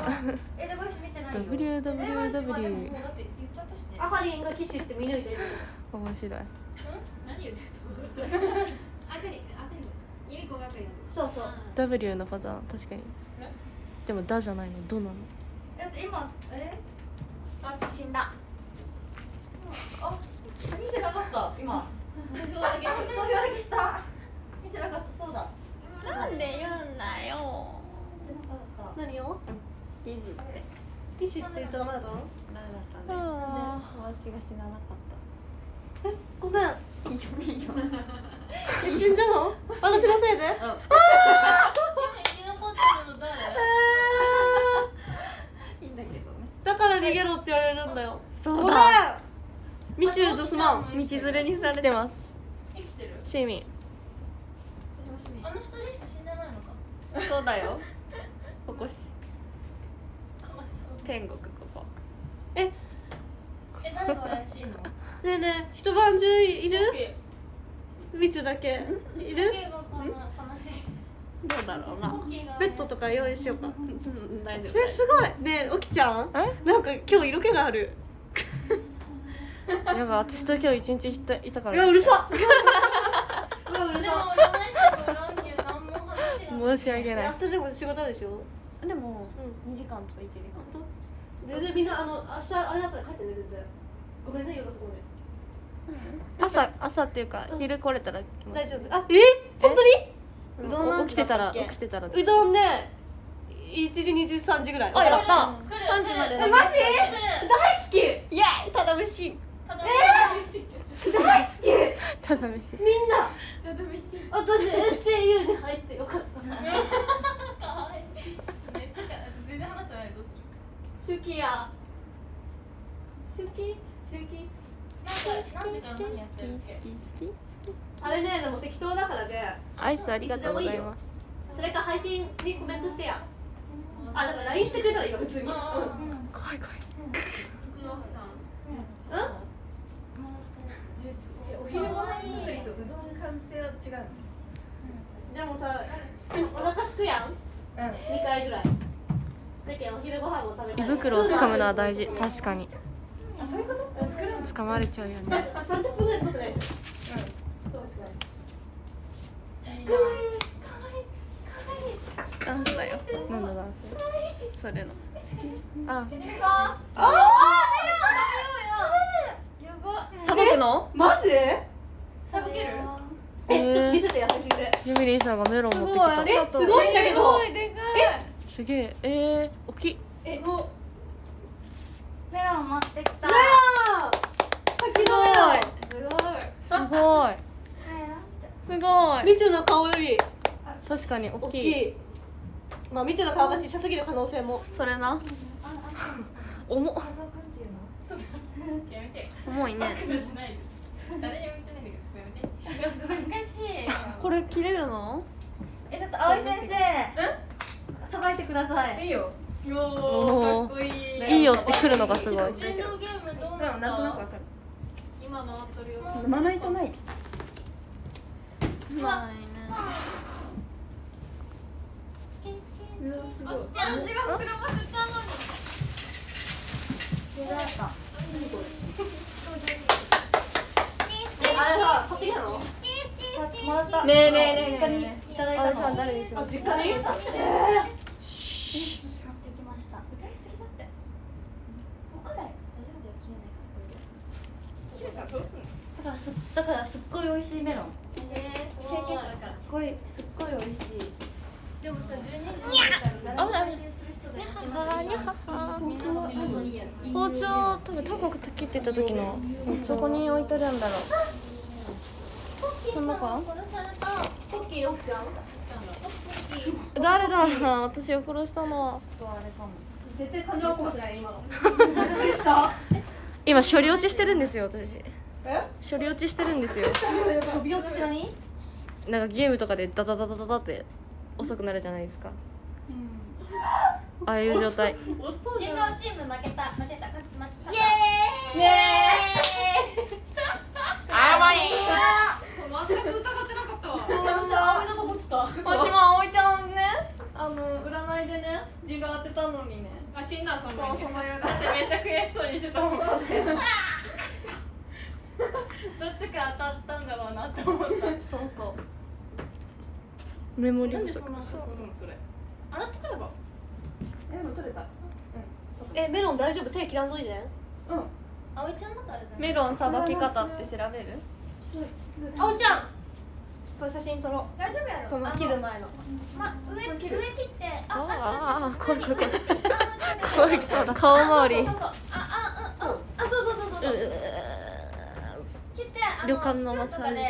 WWW あかりんが騎士って見抜いてる。 面白い。 何言ってた？あかりん、ゆみこがあかりん。そうそう。 W のパターン確かに。でもだじゃないの、どなの。 今私死んだ。 あ、見てなかった今。投票だけした。見てなかったそうだ。 なんで言うんだよ。 何を？ 記事って騎士って言ったらダメだったの？ ダメだったね。なんで私が死ななかった。 ごめん。 いいよ。 死んだの？私のせいで？ うん。いいんだけどね。 だから逃げろって言われるんだよ。 そうだ。 みちゅうとすまん。 道連れにされて来てます。 生きてる？ シーミン。 あの二人しか死んでないのか。 そうだよ。ここし。天国ここ。 誰が怪しいの？ ねえねえ、一晩中いる？みちゅだけいる？ どうだろうな。 ベッドとか用意しようか。 うん、大丈夫。 すごい。ねえ、おきちゃん？なんか今日色気がある。 やばい、私と今日一日いたかいや、 らうるさ。 申し訳ない。 明日でも仕事でしょ？ でも、2時間とか1時間。 全然みんな明日あれだったら帰ってね全然。ごめんね夜遅くまで。 朝っていうか昼来れたら来ます。 大丈夫。あ、本当に？ うどん起きてたらうどんね、1時2時3時ぐらい。 あ、やった。 3時まで。 マジ？大好き。 イエーイ、ただ飯。 大好き。 ただ飯。 みんな。私 STU に入ってよかった。 全然話してない。どうする？ 出勤や。出勤？ 何時から何やってるっけ？ あれね、でも適当だからね。 アイスありがとうございます。 それか配信にコメントしてや。あ、だから LINE してくれたらいいよ普通に。 怖い怖い。 うん？ お昼ご飯作りとうどん完成は違う。でもさ、お腹すくやん。2回ぐらい。だけどお昼ご飯も食べたい。 胃袋をつかむのは大事。確かに。 あ、そういうこと？作るの？ 掴まれちゃうよね。 30分ぐらい外ないでしょ。そうですね。 ダンスだよ。何のダンス？それの。あ、さばくの？ マジで？ さばける？ ちょっと見せてや写真で。 ユミリンさんがメロン持ってきた。 すごいんだけど。 すげえ。大きい。 メロン持ってきた。 メロン。柿のメロン。 すごい。 みちゅの顔より確かに大大きい。 きい。まあみちゅの顔が小さすぎる可能性も。 それな重っ。 重いね。 誰にも言ってないんだけど、難しい。 これ切れるの？ ちょっと葵先生、さばいてください。 いいよ。 おーかっこいい。 いいよって来るのがすごい。 人狼ゲームどうなった？ なんとなくわかる。 今回っとるよ。 まな板ない。 あ、私が膨らませたのに。 あれさ、買ってきたの？ もらった。 ねえねえねえ実家にいただいたの。 誰にしあ、実家に？ 買ってきました。だからすっごい美味しいメロン。 経験者だから。 すっごい美味しい。 でもさ、12時からあ、 配信する人がいてみんなの喉にいいやつ。 包丁多分タコが切ってた時のそこに置いてるんだろう。この中？ 殺された。 ポッキー奥ちゃん？ 誰だ？私を殺したのは。 絶対感情起こってない今の。びっくりした。 今処理落ちしてるんですよ私。 え？ 処理落ちしてるんですよ。 飛び落ちって何？ なんかゲームとかでダダダダダダって遅くなるじゃないですか。ああいう状態。 人狼チーム負けた。間違えた。イエーイ。 あまり。 全く疑ってなかったわ。 私は葵だと思ってた。 うちも葵ちゃんね、占いでね、人狼当てたのにね。 あ、死んだそのそう、その夜だってめっちゃ悔しそうにしてたもん。どっちか当たったんだろうなって思った。 そうそう。 メモリ不足。 なんでそんな進むのそれ？洗ってくれば。でも取れた。 メロン大丈夫？手切らんといて。 葵ちゃんだからだね。 メロンさばき方って調べる？ あおちゃん。これ写真撮ろう。 大丈夫やろ。 その切る前の。 上切って。 あ、怖い怖い怖い。 怖い。 顔周り。 そうそう。切って旅館のマッサージで。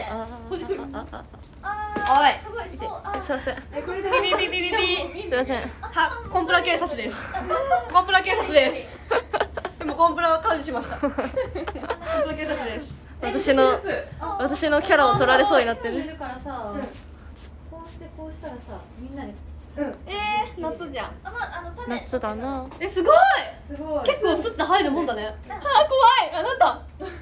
おい。 すごいそう。 すいません。 これでビビビビビビ。 すいません。 は、コンプラ警察です。コンプラ警察です。でもコンプラは解除しました。コンプラ警察です。 私のキャラを取られそうになってる。 いるからさ、こうしてこうしたらさ、みんなで。 夏じゃん。 夏だな。 すごい。 すごい。 結構スッと入るもんだね。怖い。あなた。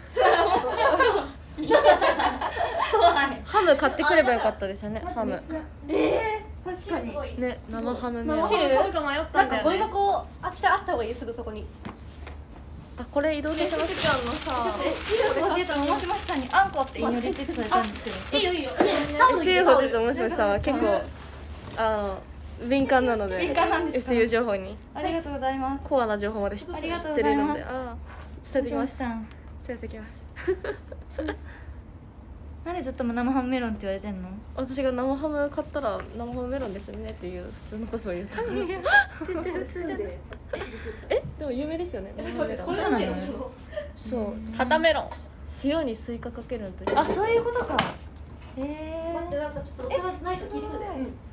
ハム買ってくればよかったですよね。ハム。 確かに。 ね、生ハムメロン。 汁？ 買うか迷ったなんかゴミんだよね。 箱あっちあった方がいいすぐそこに。 あ、これ移動できます。 ちゃんのさ、 もしも下にあんこって入れてくれたんですけど。 いいよいいよ。タオルセーフォともしもしさんは結構敏感なので、 敏感なんですか？ SU 情報にありがとうございます。 コアな情報まで知ってありがとうごるざいますので、伝えてきます。 さん。 伝えてきます。 なんでずっと生ハムメロンって言われてんの？ 私が生ハム買ったら生ハムメロンですねっていう普通のことを言った。でも有名ですよね。生ハムメロン。 そうなの？ そう。 片メロン。 塩にスイカかけるのという。 あ、そういうことか。 待ってなんかちょっとないと聞いてくれ。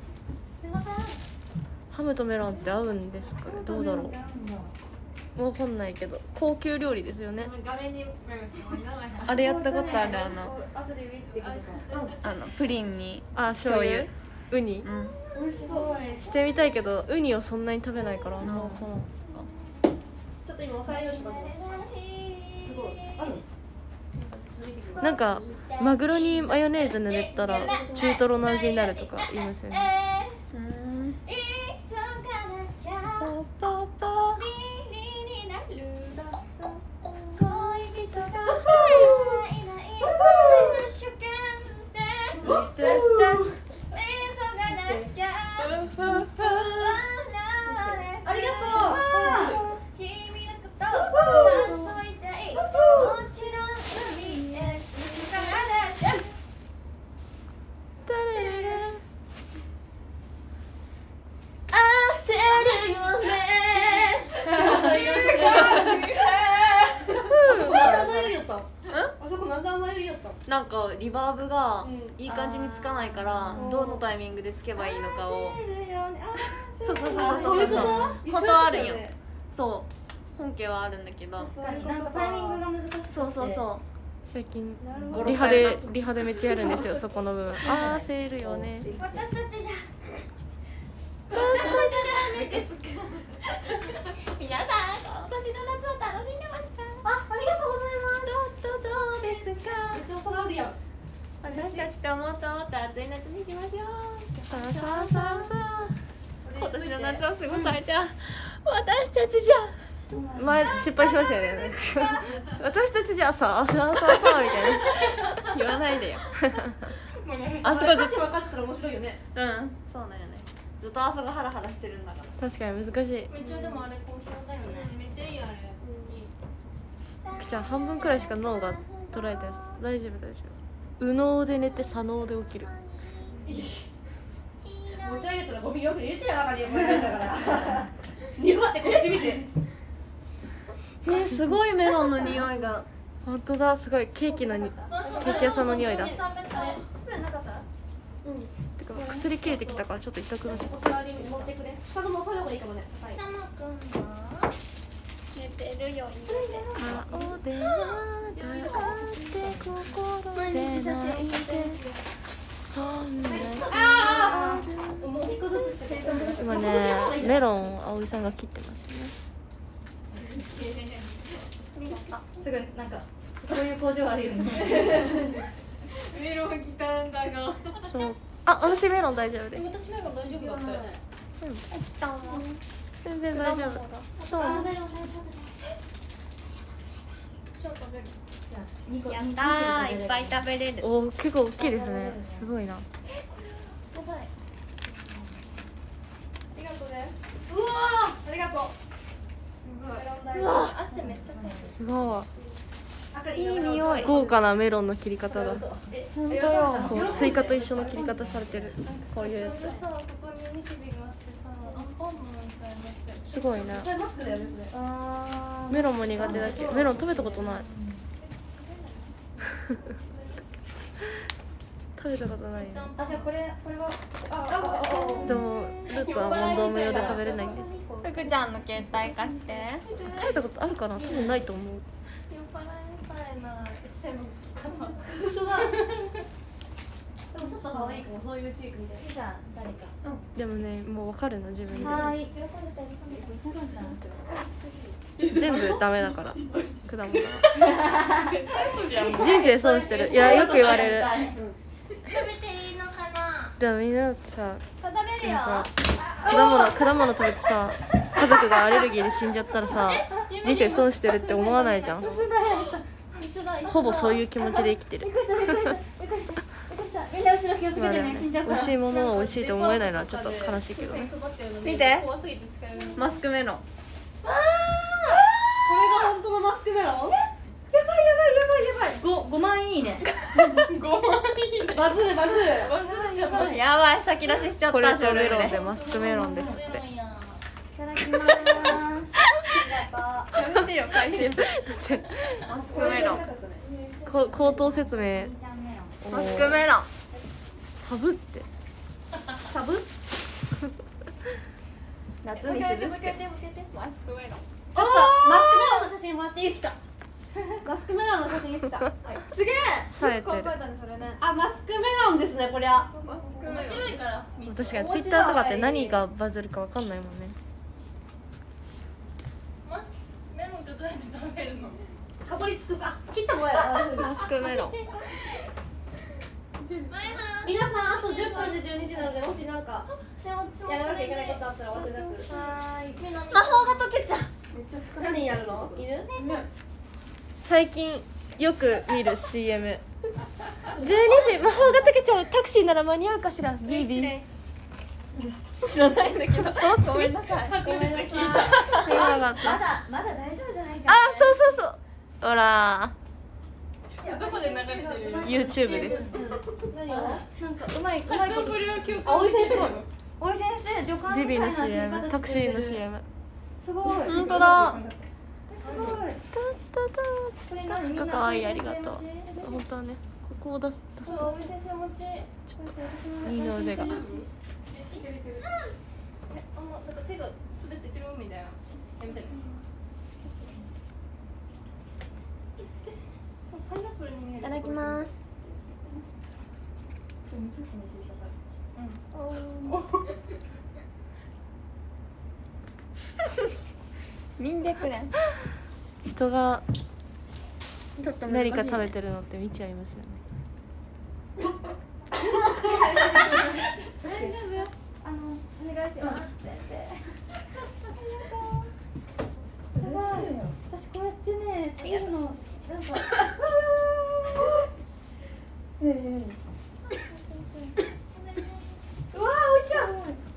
ハムとメロンって合うんですかね。どうだろう。わかんないけど高級料理ですよね。 画面にあれやったことある、 後でウィってことか。 プリンに醤油ウニ美味しそう。 してみたいけどウニをそんなに食べないからな。 ちょっと今おさえようします。すごい。ある？ なんかマグロにマヨネーズ塗ったら中トロの味になるとか言いますよね。 ありがとなんかリバーブがいい感じにつかないからどのタイミングでつけばいいのかをそう本当はあるんよ。そう本家はあるんだけどなんかタイミングが難しくてそう最近 5 リハでめっちゃやるんですよそこの部分。あーせるよね。 私たちじゃ皆さん今年の夏を楽しんでますか？ ありがとうございます。 どうですか？ めっちゃ怒られるやん。 私たちともっともっと暑い夏にしましょう。 さあ今年の夏を過ごされて私たちじゃ前失敗しましたよね。私たちじゃあさみたいな言わないでよあそこ歌詞分かってたら面白いよね。 そうだよね。ずっとあそこハラハラしてるんだから確かに難しい。 めっちゃでもあれ好評だよね。めっちゃいいあれ。 きちゃん半分くらいしか脳が捉えてる。大丈夫。右脳で寝て左脳で起きる。 持ち上げたらゴミよく入れてや中に入れるんだからにわってこっち見てすごいメロンの匂いが本当だ、すごいケーキ屋さんの匂いだ。てか薬切れてきたからちょっと痛くなっちゃった。 お座りに持ってくれ。下のもそれ方がいいかもね。はい。 たまくんは寝てるよ。 顔で笑って心で泣いてそんなもう一個ずつしてくれ。 今ね、メロンを葵さんが切ってますね。 すごいなんかそういう工場あるよね。 メロン来たんだが。 そうあ、私メロン大丈夫です。 私メロン大丈夫だったよ。 全然大丈夫。そうじゃあ食べる。やったー、いっぱい食べれる。 おー、結構大きいですね。すごいな。 やばい。 ありがとうね。うわー、ありがとう。 うわ、汗めっちゃかいてる。 すごいいい。豪華なメロンの切り方だ。 本当よ。 こうスイカと一緒の切り方されてる。こういうやつ。 さ、ここにニキビがあってさ、アンパンマンみたいになってる。 すごいね。 これマスクだよねそれ。 メロンも苦手だけど、メロン食べたことない。食べたことないよ。 あ、じゃあこれはでもルーツは問答無用で食べれないんです。 福ちゃんの携帯貸して。 食べたことあるかな？多分ないと思う。 酔っ払いみたいな背の付き方。 本当だ。でもちょっと可愛いかもそういうチークみたいな。じゃあ誰か。 でもね、もう分かるの自分で。 はい。 全部ダメだから。果物は。人生損してる。いや、よく言われる。 食べていいのかな。 でもみんなってさ、 食べるよ。 果物食べてさ、家族がアレルギーで死んじゃったらさ、人生損してるって思わないじゃん。ほぼそういう気持ちで生きてる。 みんな後ろ気をつけてね。死んじゃうから。 美味しいものを美味しいと思えないのはちょっと悲しいけどね。 見て怖すぎて使える。 マスクメロンこれが本当のマスクメロン？やばい。5万いいね。バズる。 バズっちゃう。 やばい先出ししちゃった。 これとショルメロンででマスクメロンですって。 いただきます。 やめてよ回収マスクメロン口頭説明。 マスクメロンサブってサブ？ 夏に涼しくマスクメロン。 ちょっとマスクメロンの写真もらっていいですか？マスクメロンの写真いいですか？すげえ。 冴えてる。 あ、マスクメロンですねこりゃ。 面白いから。 確かにツイッターとかって何がバズるかわかんないもんね。 メロンってどうやって食べるの？ 皮かぶりつくか切ってもらえるああいうふうにマスクメロン。 皆さんあと10分で12時なのでもしなんかやらなきゃいけないことあったら忘れなく。魔法が解けちゃう。何やるの？犬？ 最近よく見る CM。12時魔法が解けちゃう。タクシーなら間に合うかしら。ビービー。 知らないんだけど。ごめんなさい。 初めて聞いた。今がまだ大丈夫じゃないかあ、そうそうそう。ほら。 どこで流れてる YouTube です。 何を？なんかうまいこと。 超無料教科葵先生。 大井先生助監ビビのみたいな CM、タクシーの CM。 すごい本当だ。 すごいそれ何かわいい、ありがとう。本当はね、ここを出す。 葵先生持ち二の腕が。 あんまなんか手が滑っててるみたいな。やめてね。パイナップルに見える。 いただきます見んでくれん人が何か食べてるのって見ちゃいますよね。 お願いします先生すごい私こうやってね見るのなんかうわーおいちゃん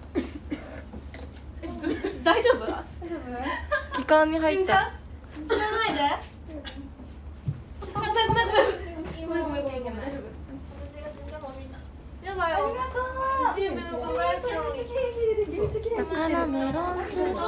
大丈夫？ 気管に入った。 知らないで。ごめん。 私が死んだもんみんな。 やだよ。ゲームの子がやってるのに。 だからメロンジュース。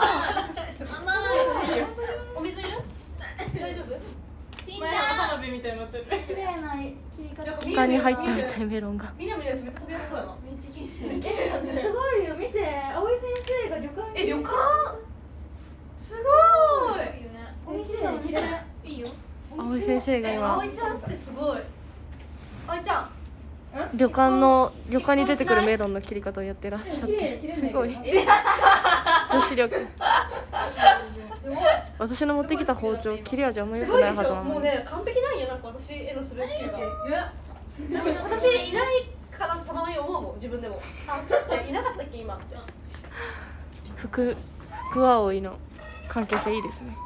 お水いる？大丈夫？ 前の花火みたいになってる。 綺麗な切り方気管に入ったみたいメロンが。 みんなのやつめっちゃ食べやすそうやな。 めっちゃ綺麗。 すごいよ見て葵先生が旅館旅館？ すごいいいよね。 お店だお店いいよ。 葵先生が今葵ちゃんってすごい。葵ちゃん。 旅館に出てくるメロンの切り方をやってらっしゃってすごい女子力。 すごい。 私の持ってきた包丁切れ味あんま良すくないごいでしょ。 はずなのに。 もうね完璧なんやなんか私へのスルースキルが。私いないかなたまに思うもん自分でも。あちょっといなかったっけ今って。 福和葵の関係性いいですね。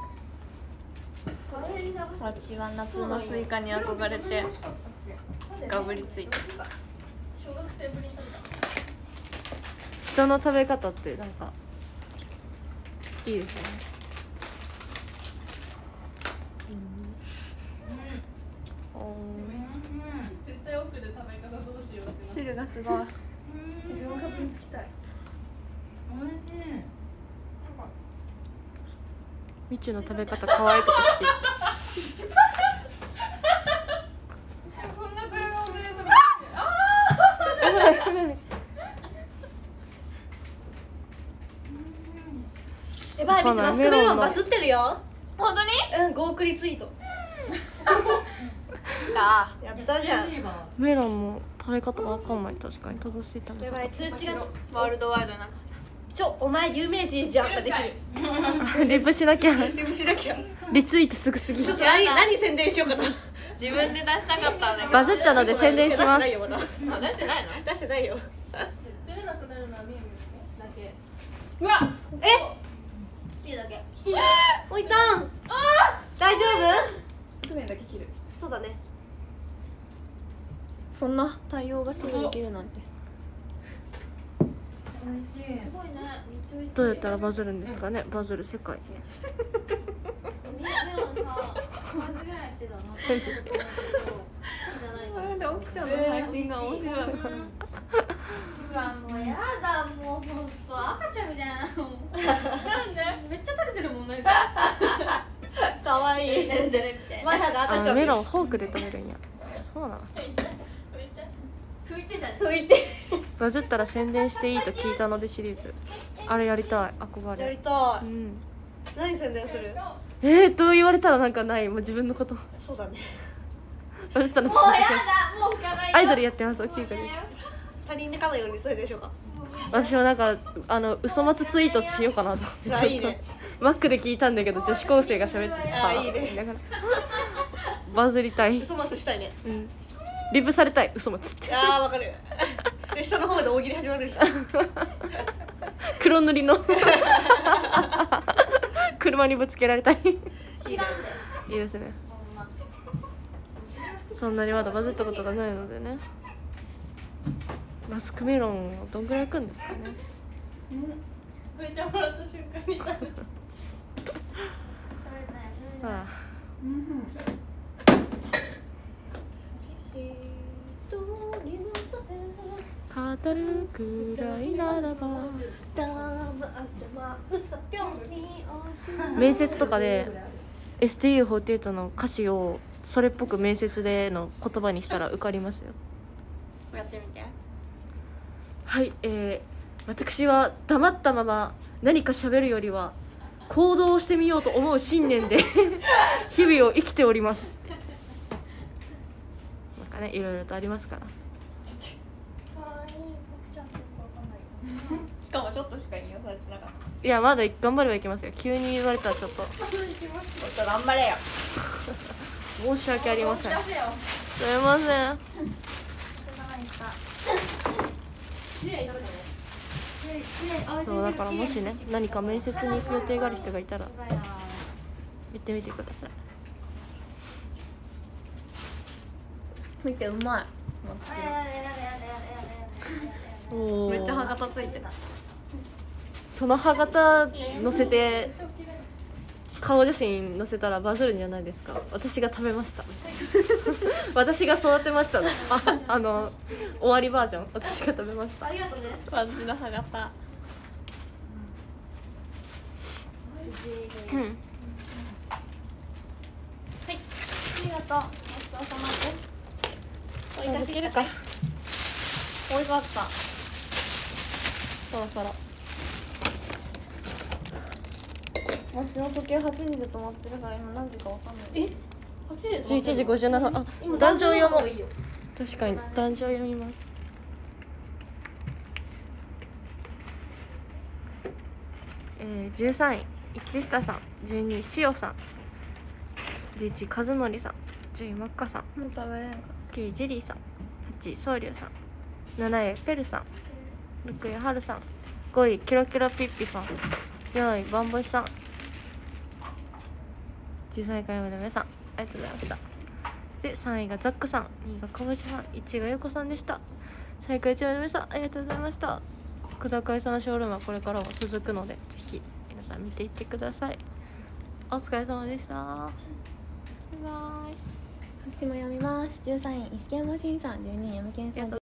私は夏のスイカに憧れてがぶりついて小学生ぶりに食べた。 人の食べ方ってなんかいいですよね。 絶対奥で食べ方どうしようって。 汁がすごい自分がぶりつきたい。 みちゅの食べ方可愛くて好こんな会話をね食べやばい、みちマスクメロンバズってるよ。 本当に？ うん、5億リツイート。やったじゃん。 メロンも食べ方わかんない。確かに正しい食べ方。 やばい、通知が。 ワールドワイドなお前有名人じゃんができる。 リプしなきゃ。 リプしなきゃ。 リツイートすぐすぎる。 何宣伝しようかな。 自分で出したかったんだけどバズったので宣伝します。 出してないの出してないよ。 出れなくなるのはみゆみだけ。 うわ、 みゆだけ。 おいたん。大丈すぐにだけ切る。 夫？そうだね。 そんな対応がすぐできるなんてすごいね。めっちゃ美味しい。 どうやったらバズるんですかね。バズる世界。 メロンさ、バズぐらいしてたなって思うけど、そうじゃないと思う。 で起きちゃうの配信が面白いうわ、もうやだ、もうほんと赤ちゃんみたいなの。なんで？めっちゃ食べてるもんね。 かわいい。 デレデレみたいな。 マヤが赤ちゃん。 メロンフォークで食べるんや。そうなの。 拭いてじゃね。 拭いて。 バズったら宣伝していいと聞いたのでシリーズ。あれやりたい。憧やりれ。 たい。 うん。 何宣伝する？ どう言われたらなんかない。もう自分のこと。 そうだね。 バズったらもうやだ、もう拭かないよ。 アイドルやってます。大きい声で。 他人にかのように宣伝しようか。 私はなんか嘘松ツイートしようかなと思って。 あ、いいね。 マックで聞いたんだけど女子高生が喋っててさ、 いいね。 だからバズりたい、 嘘松したいね。 うん、リプされたい、嘘松ってああ、わかる。で、下の方で大喜利始まるじゃん。 黒塗りの車にぶつけられたい。いいですね。そんなにまだバズったことがないのでね。マスクメロンをどんぐらい開くんですかね。 拭いてもらった瞬間にさああ、語るくらいならば。面接とかで STU48 の歌詞をそれっぽく面接での言葉にしたら受かりますよ。 やってみて。 はい、私は黙ったまま何か喋るよりは行動をしてみようと思う信念で日々を生きております。なんかね、いろいろとありますから。 しかもちょっとしか引用されてなかった。 いや、まだ頑張ればいけますよ。急に言われたらちょっとちょっと頑張れよ。 申し訳ありません。すいません。そうだからもしね、何か面接に行く予定がある人がいたら言ってみてください。 見て、うまい。 おー、 めっちゃ歯型ついてる。 その歯型載せて顔写真載せたらバズるんじゃないですか。私が食べました私が育てましたの終わりバージョン、私が食べました。 ありがとうね。私の歯型。 うん、 はい。ありがとう。ごちそうさまです。おいかしるか。おいしかった。そろそろ。私の時計8時で止まってるから今何時かわかんない。 11時57分。あ、壇上読もう。確かに壇上読みます。13位市下さん、12位しおさん、11位和則さん、10位まっかさん、 もう食べれんか。 9位ジェリーさん、8位そうりゅうさん、7位ペルさん、6位はるさん、5位キロキロピッピさん、4位バンボシさん、13回目の皆さんありがとうございました。で3位がザックさん、2位がかぼちさん、1位がゆうこさんでした。最下位1位の皆さんありがとうございました。久高井さんのショールームはこれからも続くのでぜひ皆さん見ていってください。お疲れ様でした。バイバイ。 私も読みます。13位石山慎さん、12位山健さん。